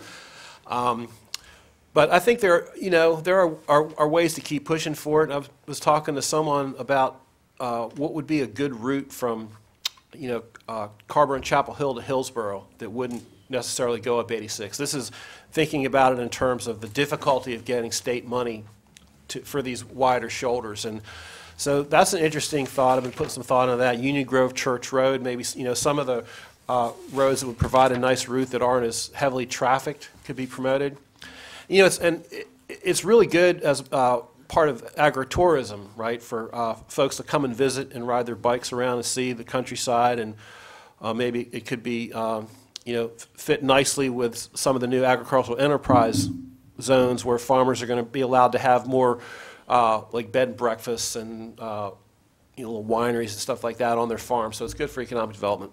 But I think there are ways to keep pushing for it. I was talking to someone about what would be a good route from Carver and Chapel Hill to Hillsborough that wouldn't necessarily go up 86. This is thinking about it in terms of the difficulty of getting state money for these wider shoulders. And so that's an interesting thought. I've been putting some thought into that. Union Grove Church Road, maybe some of the roads that would provide a nice route that aren't as heavily trafficked could be promoted. It's really good as part of agritourism, right, for folks to come and visit and ride their bikes around and see the countryside, and maybe it could be fit nicely with some of the new agricultural enterprise zones where farmers are going to be allowed to have more like bed and breakfasts and little wineries and stuff like that on their farm. So it's good for economic development.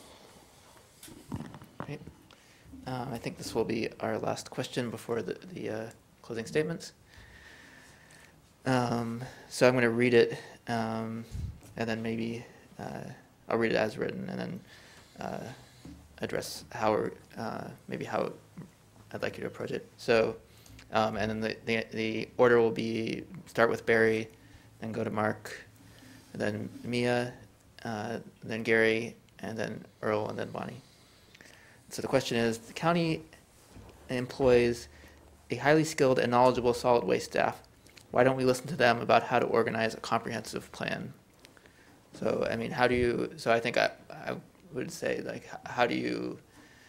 Great. I think this will be our last question before the closing statements. So I'm going to read it, and then maybe I'll read it as written, and then address how how I'd like you to approach it. So, and then the order will be start with Barry, then go to Mark, and then Mia, then Gary, and then Earl, and then Bonnie. So the question is, the county employs a highly skilled and knowledgeable solid waste staff. Why don't we listen to them about how to organize a comprehensive plan? So, I mean, how do you, so I think I would say, like, how do you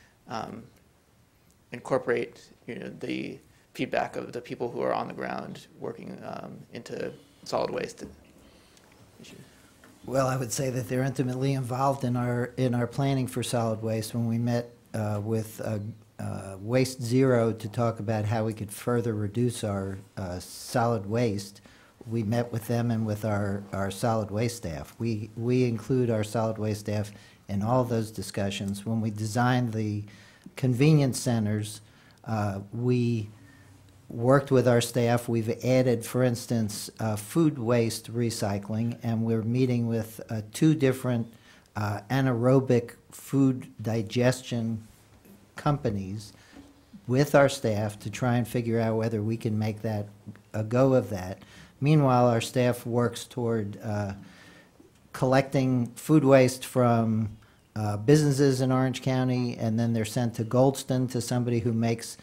incorporate, the feedback of the people who are on the ground working into solid waste issues? Well, I would say that they're intimately involved in our planning for solid waste. When we met with Waste Zero to talk about how we could further reduce our solid waste, we met with them and with our solid waste staff. We include our solid waste staff in all those discussions. When we designed the convenience centers, we worked with our staff. We've added, for instance, food waste recycling, and we're meeting with 2 different anaerobic food digestion companies with our staff to try and figure out whether we can make that a go of that. Meanwhile, our staff works toward collecting food waste from businesses in Orange County, and then they're sent to Goldston to somebody who makes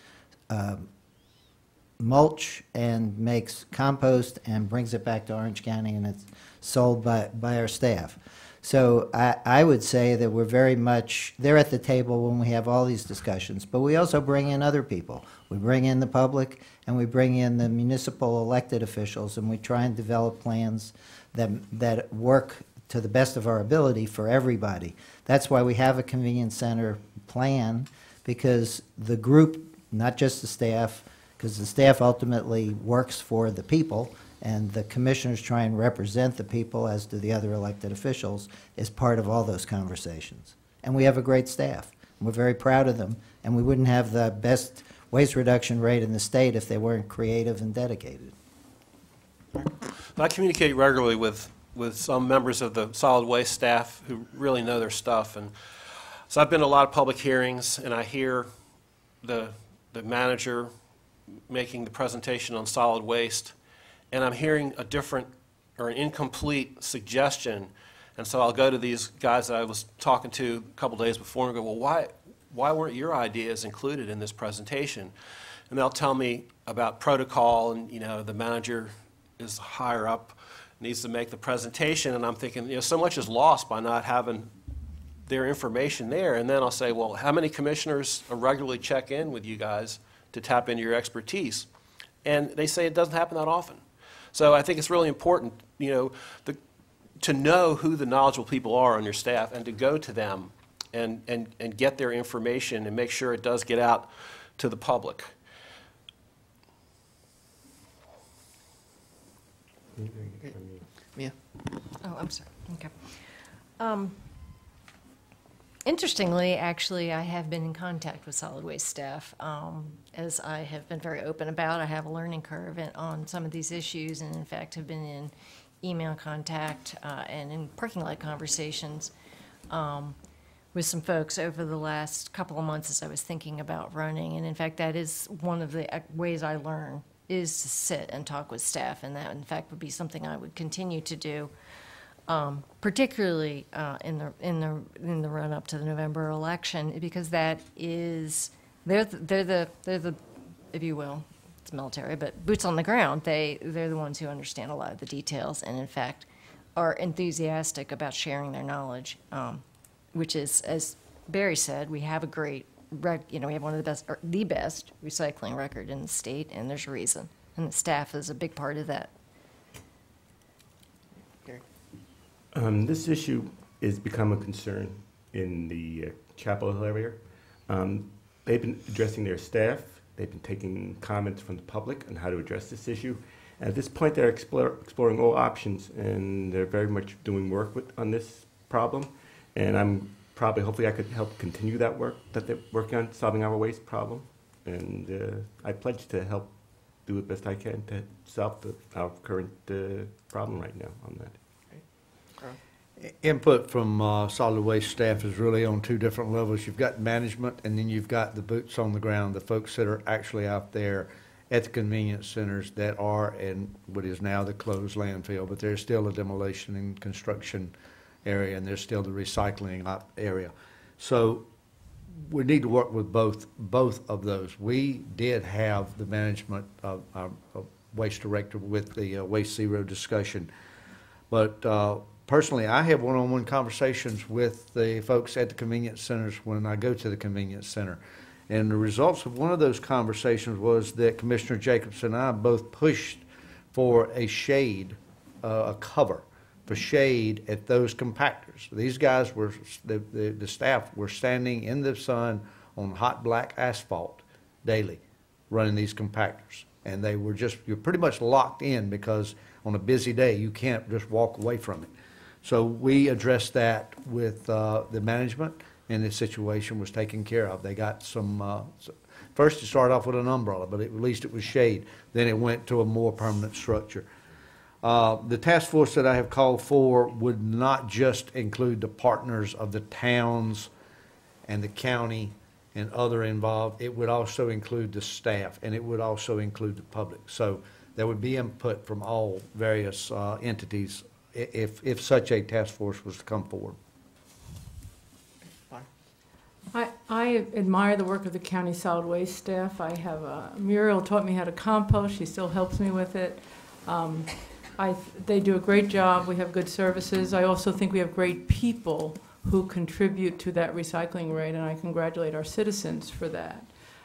mulch and makes compost and brings it back to Orange County, and it's sold by our staff. So I would say that we're very much, they're at the table when we have all these discussions, but we also bring in other people. We bring in the public, and we bring in the municipal elected officials, and we try and develop plans that work to the best of our ability for everybody. That's why we have a convenience center plan, because the group, not just the staff, because the staff ultimately works for the people, and the commissioners try and represent the people, as do the other elected officials, is part of all those conversations. And we have a great staff. We're very proud of them, and we wouldn't have the best waste reduction rate in the state if they weren't creative and dedicated. I communicate regularly with some members of the solid waste staff who really know their stuff. And so I've been to a lot of public hearings, and I hear the manager making the presentation on solid waste, and I'm hearing a different or an incomplete suggestion. And so I'll go to these guys that I was talking to a couple days before and go, well, why weren't your ideas included in this presentation? And they'll tell me about protocol, and the manager is higher up, needs to make the presentation, and I'm thinking, so much is lost by not having their information there. And then I'll say, well, how many commissioners regularly check in with you guys to tap into your expertise? And they say it doesn't happen that often. So I think it's really important, to know who the knowledgeable people are on your staff and to go to them and get their information and make sure it does get out to the public. Mia? Oh, I'm sorry. Okay. Interestingly, actually, I have been in contact with solid waste staff. As I have been very open about, I have a learning curve on some of these issues, and in fact have been in email contact and in parking lot conversations with some folks over the last couple of months as I was thinking about running. And in fact, that is one of the ways I learn, is to sit and talk with staff, and that in fact would be something I would continue to do. Particularly in the run up to the November election, because that is they're the if you will, it's military, but boots on the ground. They're the ones who understand a lot of the details, and in fact are enthusiastic about sharing their knowledge, which is, as Barry said, we have a great we have one of the best recycling record in the state, and there's a reason, and the staff is a big part of that. This issue has become a concern in the Chapel Hill area. They've been addressing their staff. They've been taking comments from the public on how to address this issue. And at this point, they're exploring all options, and they're very much doing work on this problem. And hopefully I could help continue that work that they're working on, solving our waste problem. And I pledge to help do the best I can to solve our current problem right now on that. Input from solid waste staff is really on two different levels. You've got management, and then you've got the boots on the ground, the folks that are actually out there at the convenience centers that are in what is now the closed landfill, but there's still a demolition and construction area, and there's still the recycling area. So we need to work with both of those. We did have the management of our waste director with the Waste Zero discussion, but personally, I have one-on-one conversations with the folks at the convenience centers when I go to the convenience center. And the results of one of those conversations was that Commissioner Jacobs and I both pushed for a shade, a cover for shade at those compactors. These guys the staff were standing in the sun on hot black asphalt daily running these compactors. And they were you're pretty much locked in, because on a busy day, you can't just walk away from it. So we addressed that with the management, and the situation was taken care of. They got some, first it started off with an umbrella, but at least it was shade. Then it went to a more permanent structure. The task force that I have called for would not just include the partners of the towns and the county and other involved. It would also include the staff, and it would also include the public. So there would be input from all various entities if such a task force was to come forward. I admire the work of the county solid waste staff. I have Muriel taught me how to compost. She still helps me with it. They do a great job. We have good services. I also think we have great people who contribute to that recycling rate, and I congratulate our citizens for that.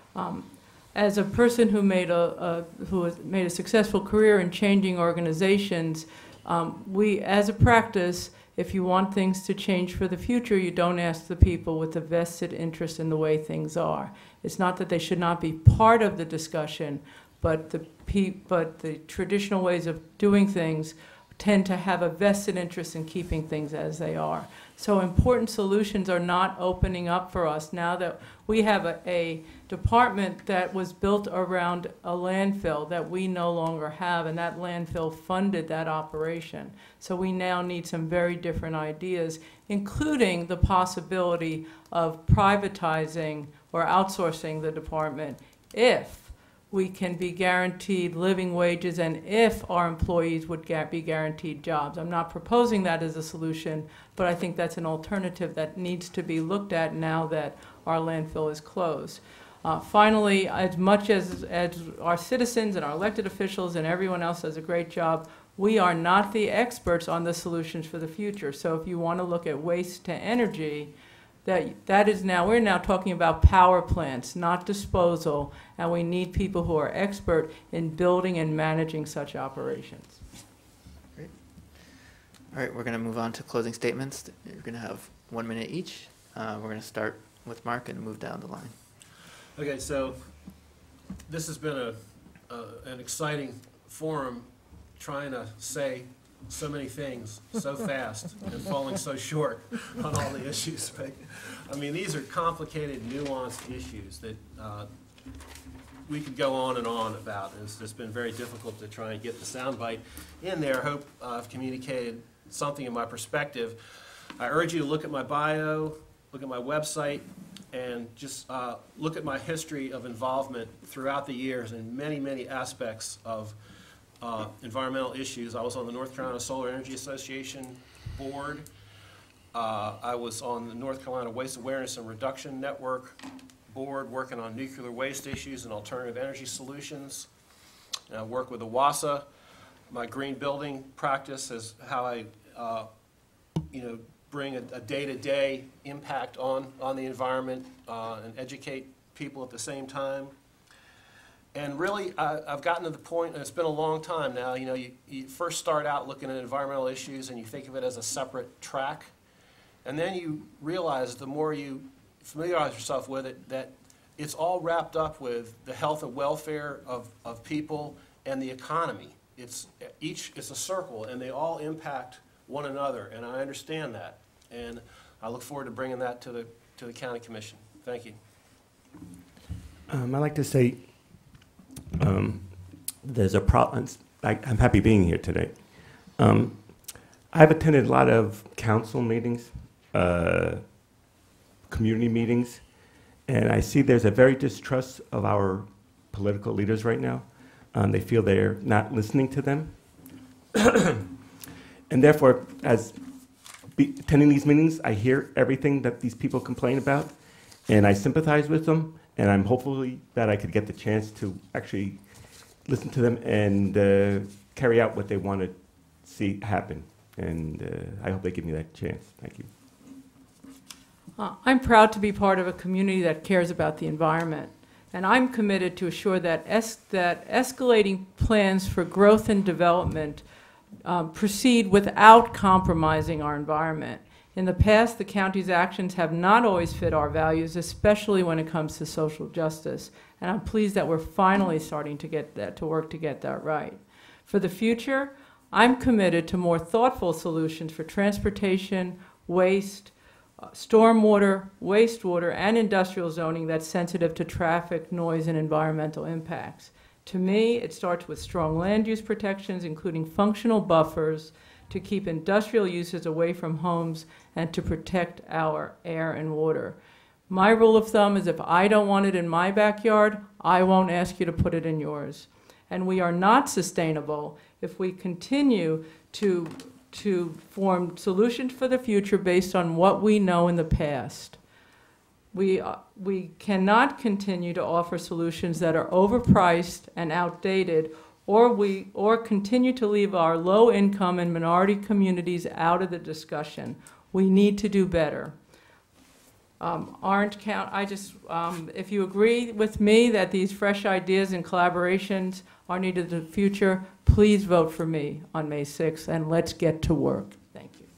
As a person who made a successful career in changing organizations, we, as a practice, if you want things to change for the future, you don't ask the people with a vested interest in the way things are. It's not that they should not be part of the discussion, but the traditional ways of doing things tend to have a vested interest in keeping things as they are. So important solutions are not opening up for us now that we have a department that was built around a landfill that we no longer have, and that landfill funded that operation. So we now need some very different ideas, including the possibility of privatizing or outsourcing the department if we can be guaranteed living wages and if our employees would be guaranteed jobs. I'm not proposing that as a solution, but I think that's an alternative that needs to be looked at now that our landfill is closed. Finally, as much as our citizens and our elected officials and everyone else does a great job, we are not the experts on the solutions for the future. So if you want to look at waste to energy, we're now talking about power plants, not disposal, and we need people who are expert in building and managing such operations. Great. All right, we're going to move on to closing statements. You're going to have 1 minute each. We're going to start with Mark and move down the line. Okay, so this has been an exciting forum, trying to say so many things so fast and falling so short on all the issues. Right? I mean, these are complicated, nuanced issues that we could go on and on about. It's been very difficult to try and get the soundbite in there. I hope I've communicated something in my perspective. I urge you to look at my bio, look at my website, and just look at my history of involvement throughout the years in many, many aspects of environmental issues. I was on the North Carolina Solar Energy Association board. I was on the North Carolina Waste Awareness and Reduction Network board working on nuclear waste issues and alternative energy solutions. And I work with OWASA. My green building practice is how I bring a day-to-day impact on the environment and educate people at the same time. And really, I've gotten to the point, and it's been a long time now, you first start out looking at environmental issues and you think of it as a separate track. And then you realize the more you familiarize yourself with it, that it's all wrapped up with the health and welfare of people and the economy. It's a circle, and they all impact one another, and I understand that. And I look forward to bringing that to the County Commission. Thank you. I'd like to say, there's a problem. I'm happy being here today. I've attended a lot of council meetings, community meetings, and I see there's a very distrust of our political leaders right now. They feel they're not listening to them. And therefore, attending these meetings, I hear everything that these people complain about, and I sympathize with them, and I'm hopefully that I could get the chance to actually listen to them and carry out what they want to see happen. And I hope they give me that chance. Thank you. I'm proud to be part of a community that cares about the environment, and I'm committed to assure that escalating plans for growth and development proceed without compromising our environment. In the past, the county's actions have not always fit our values, especially when it comes to social justice, and I'm pleased that we're finally starting to work to get that right. For the future, I'm committed to more thoughtful solutions for transportation, waste, stormwater, wastewater, and industrial zoning that's sensitive to traffic, noise, and environmental impacts. To me, it starts with strong land use protections, including functional buffers to keep industrial uses away from homes and to protect our air and water. My rule of thumb is if I don't want it in my backyard, I won't ask you to put it in yours. And we are not sustainable if we continue to form solutions for the future based on what we know in the past. We cannot continue to offer solutions that are overpriced and outdated, or continue to leave our low-income and minority communities out of the discussion. We need to do better. Orange County, if you agree with me that these fresh ideas and collaborations are needed in the future, please vote for me on May 6th, and let's get to work. Thank you.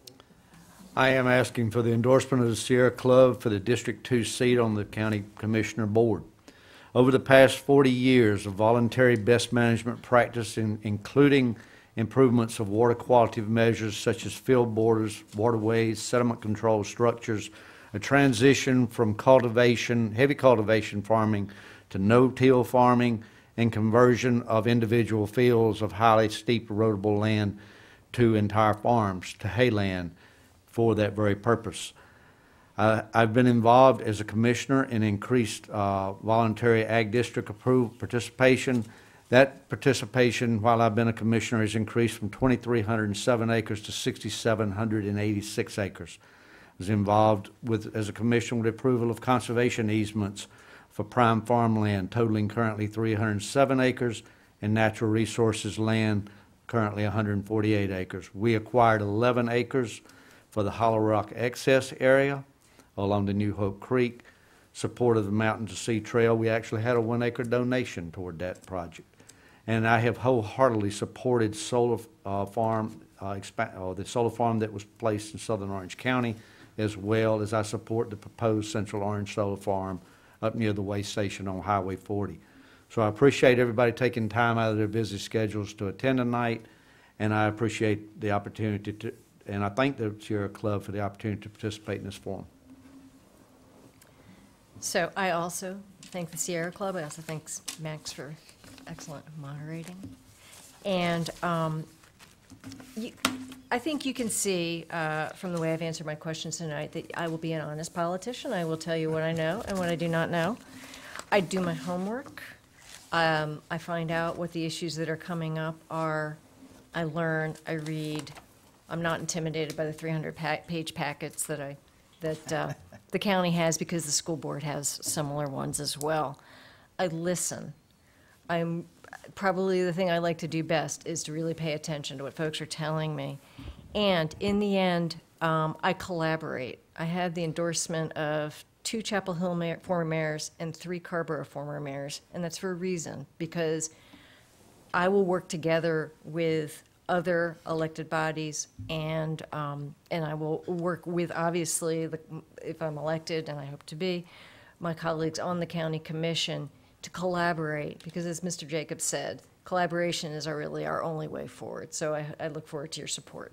I am asking for the endorsement of the Sierra Club for the District 2 seat on the County Commissioner Board. Over the past 40 years of voluntary best management practice, including improvements of water quality measures such as field borders, waterways, sediment control structures, a transition from heavy cultivation farming to no-till farming, and conversion of individual fields of highly steep erodible land to entire farms, to hayland, for that very purpose. I've been involved as a commissioner in increased voluntary ag district approved participation. That participation, while I've been a commissioner, has increased from 2,307 acres to 6,786 acres. I was involved as a commissioner with approval of conservation easements for prime farmland totaling currently 307 acres and natural resources land currently 148 acres. We acquired 11 acres for the Hollow Rock Access area along the New Hope Creek, support of the Mountain to Sea Trail. We actually had a 1 acre donation toward that project. And I have wholeheartedly supported the solar farm that was placed in southern Orange County, as well as I support the proposed Central Orange Solar Farm up near the way station on Highway 40. So I appreciate everybody taking time out of their busy schedules to attend tonight, and I appreciate the opportunity and I thank the Sierra Club for the opportunity to participate in this forum. So I also thank the Sierra Club. I also thank Max for excellent moderating. And I think you can see from the way I've answered my questions tonight that I will be an honest politician. I will tell you what I know and what I do not know. I do my homework. I find out what the issues that are coming up are. I learn, I read. I'm not intimidated by the 300-page packets that the county has, because the school board has similar ones as well. I listen. Probably the thing I like to do best is to really pay attention to what folks are telling me. And in the end, I collaborate. I had the endorsement of 2 Chapel Hill former mayors and 3 Carrboro former mayors, and that's for a reason, because I will work together with other elected bodies, and I will work with, obviously, if I'm elected, and I hope to be, my colleagues on the county commission to collaborate, because as Mr. Jacobs said, collaboration is really our only way forward. So I look forward to your support.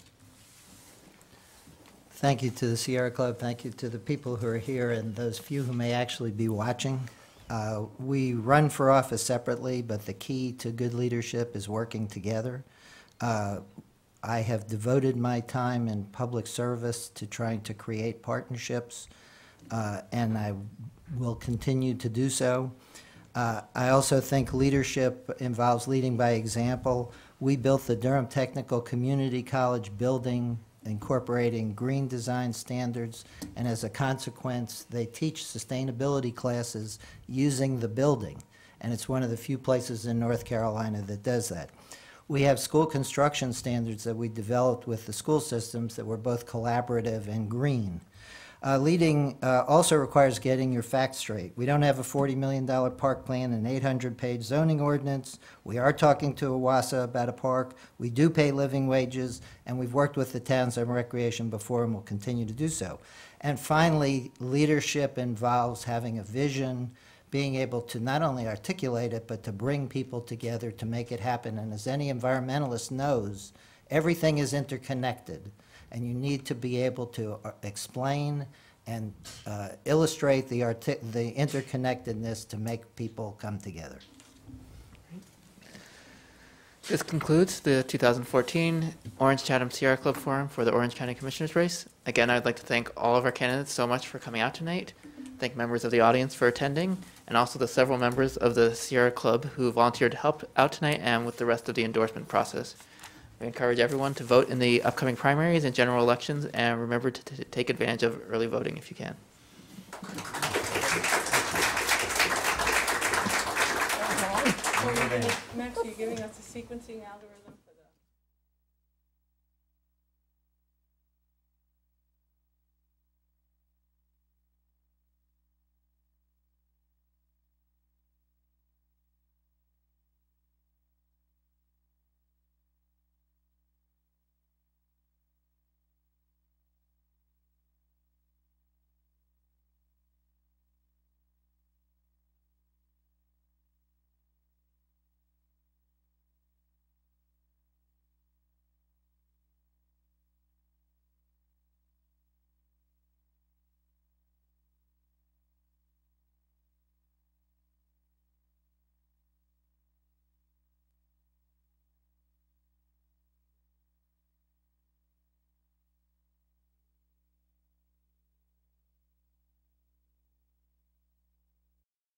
Thank you to the Sierra Club. Thank you to the people who are here and those few who may actually be watching. We run for office separately, but the key to good leadership is working together. I have devoted my time in public service to trying to create partnerships, and I will continue to do so. I also think leadership involves leading by example. We built the Durham Technical Community College building, incorporating green design standards, and as a consequence, they teach sustainability classes using the building, and it's one of the few places in North Carolina that does that. We have school construction standards that we developed with the school systems that were both collaborative and green. Leading also requires getting your facts straight. We don't have a $40 million park plan and 800-page zoning ordinance. We are talking to Owasso about a park. We do pay living wages, and we've worked with the towns on recreation before and will continue to do so. And finally, leadership involves having a vision, being able to not only articulate it, but to bring people together to make it happen. And as any environmentalist knows, everything is interconnected. And you need to be able to explain and illustrate the interconnectedness to make people come together. This concludes the 2014 Orange Chatham Sierra Club Forum for the Orange County Commissioners race. Again, I'd like to thank all of our candidates so much for coming out tonight. Thank members of the audience for attending, and also the several members of the Sierra Club who volunteered to help out tonight and with the rest of the endorsement process. We encourage everyone to vote in the upcoming primaries and general elections, and remember to take advantage of early voting if you can. Max, are you giving us a sequencing algorithm?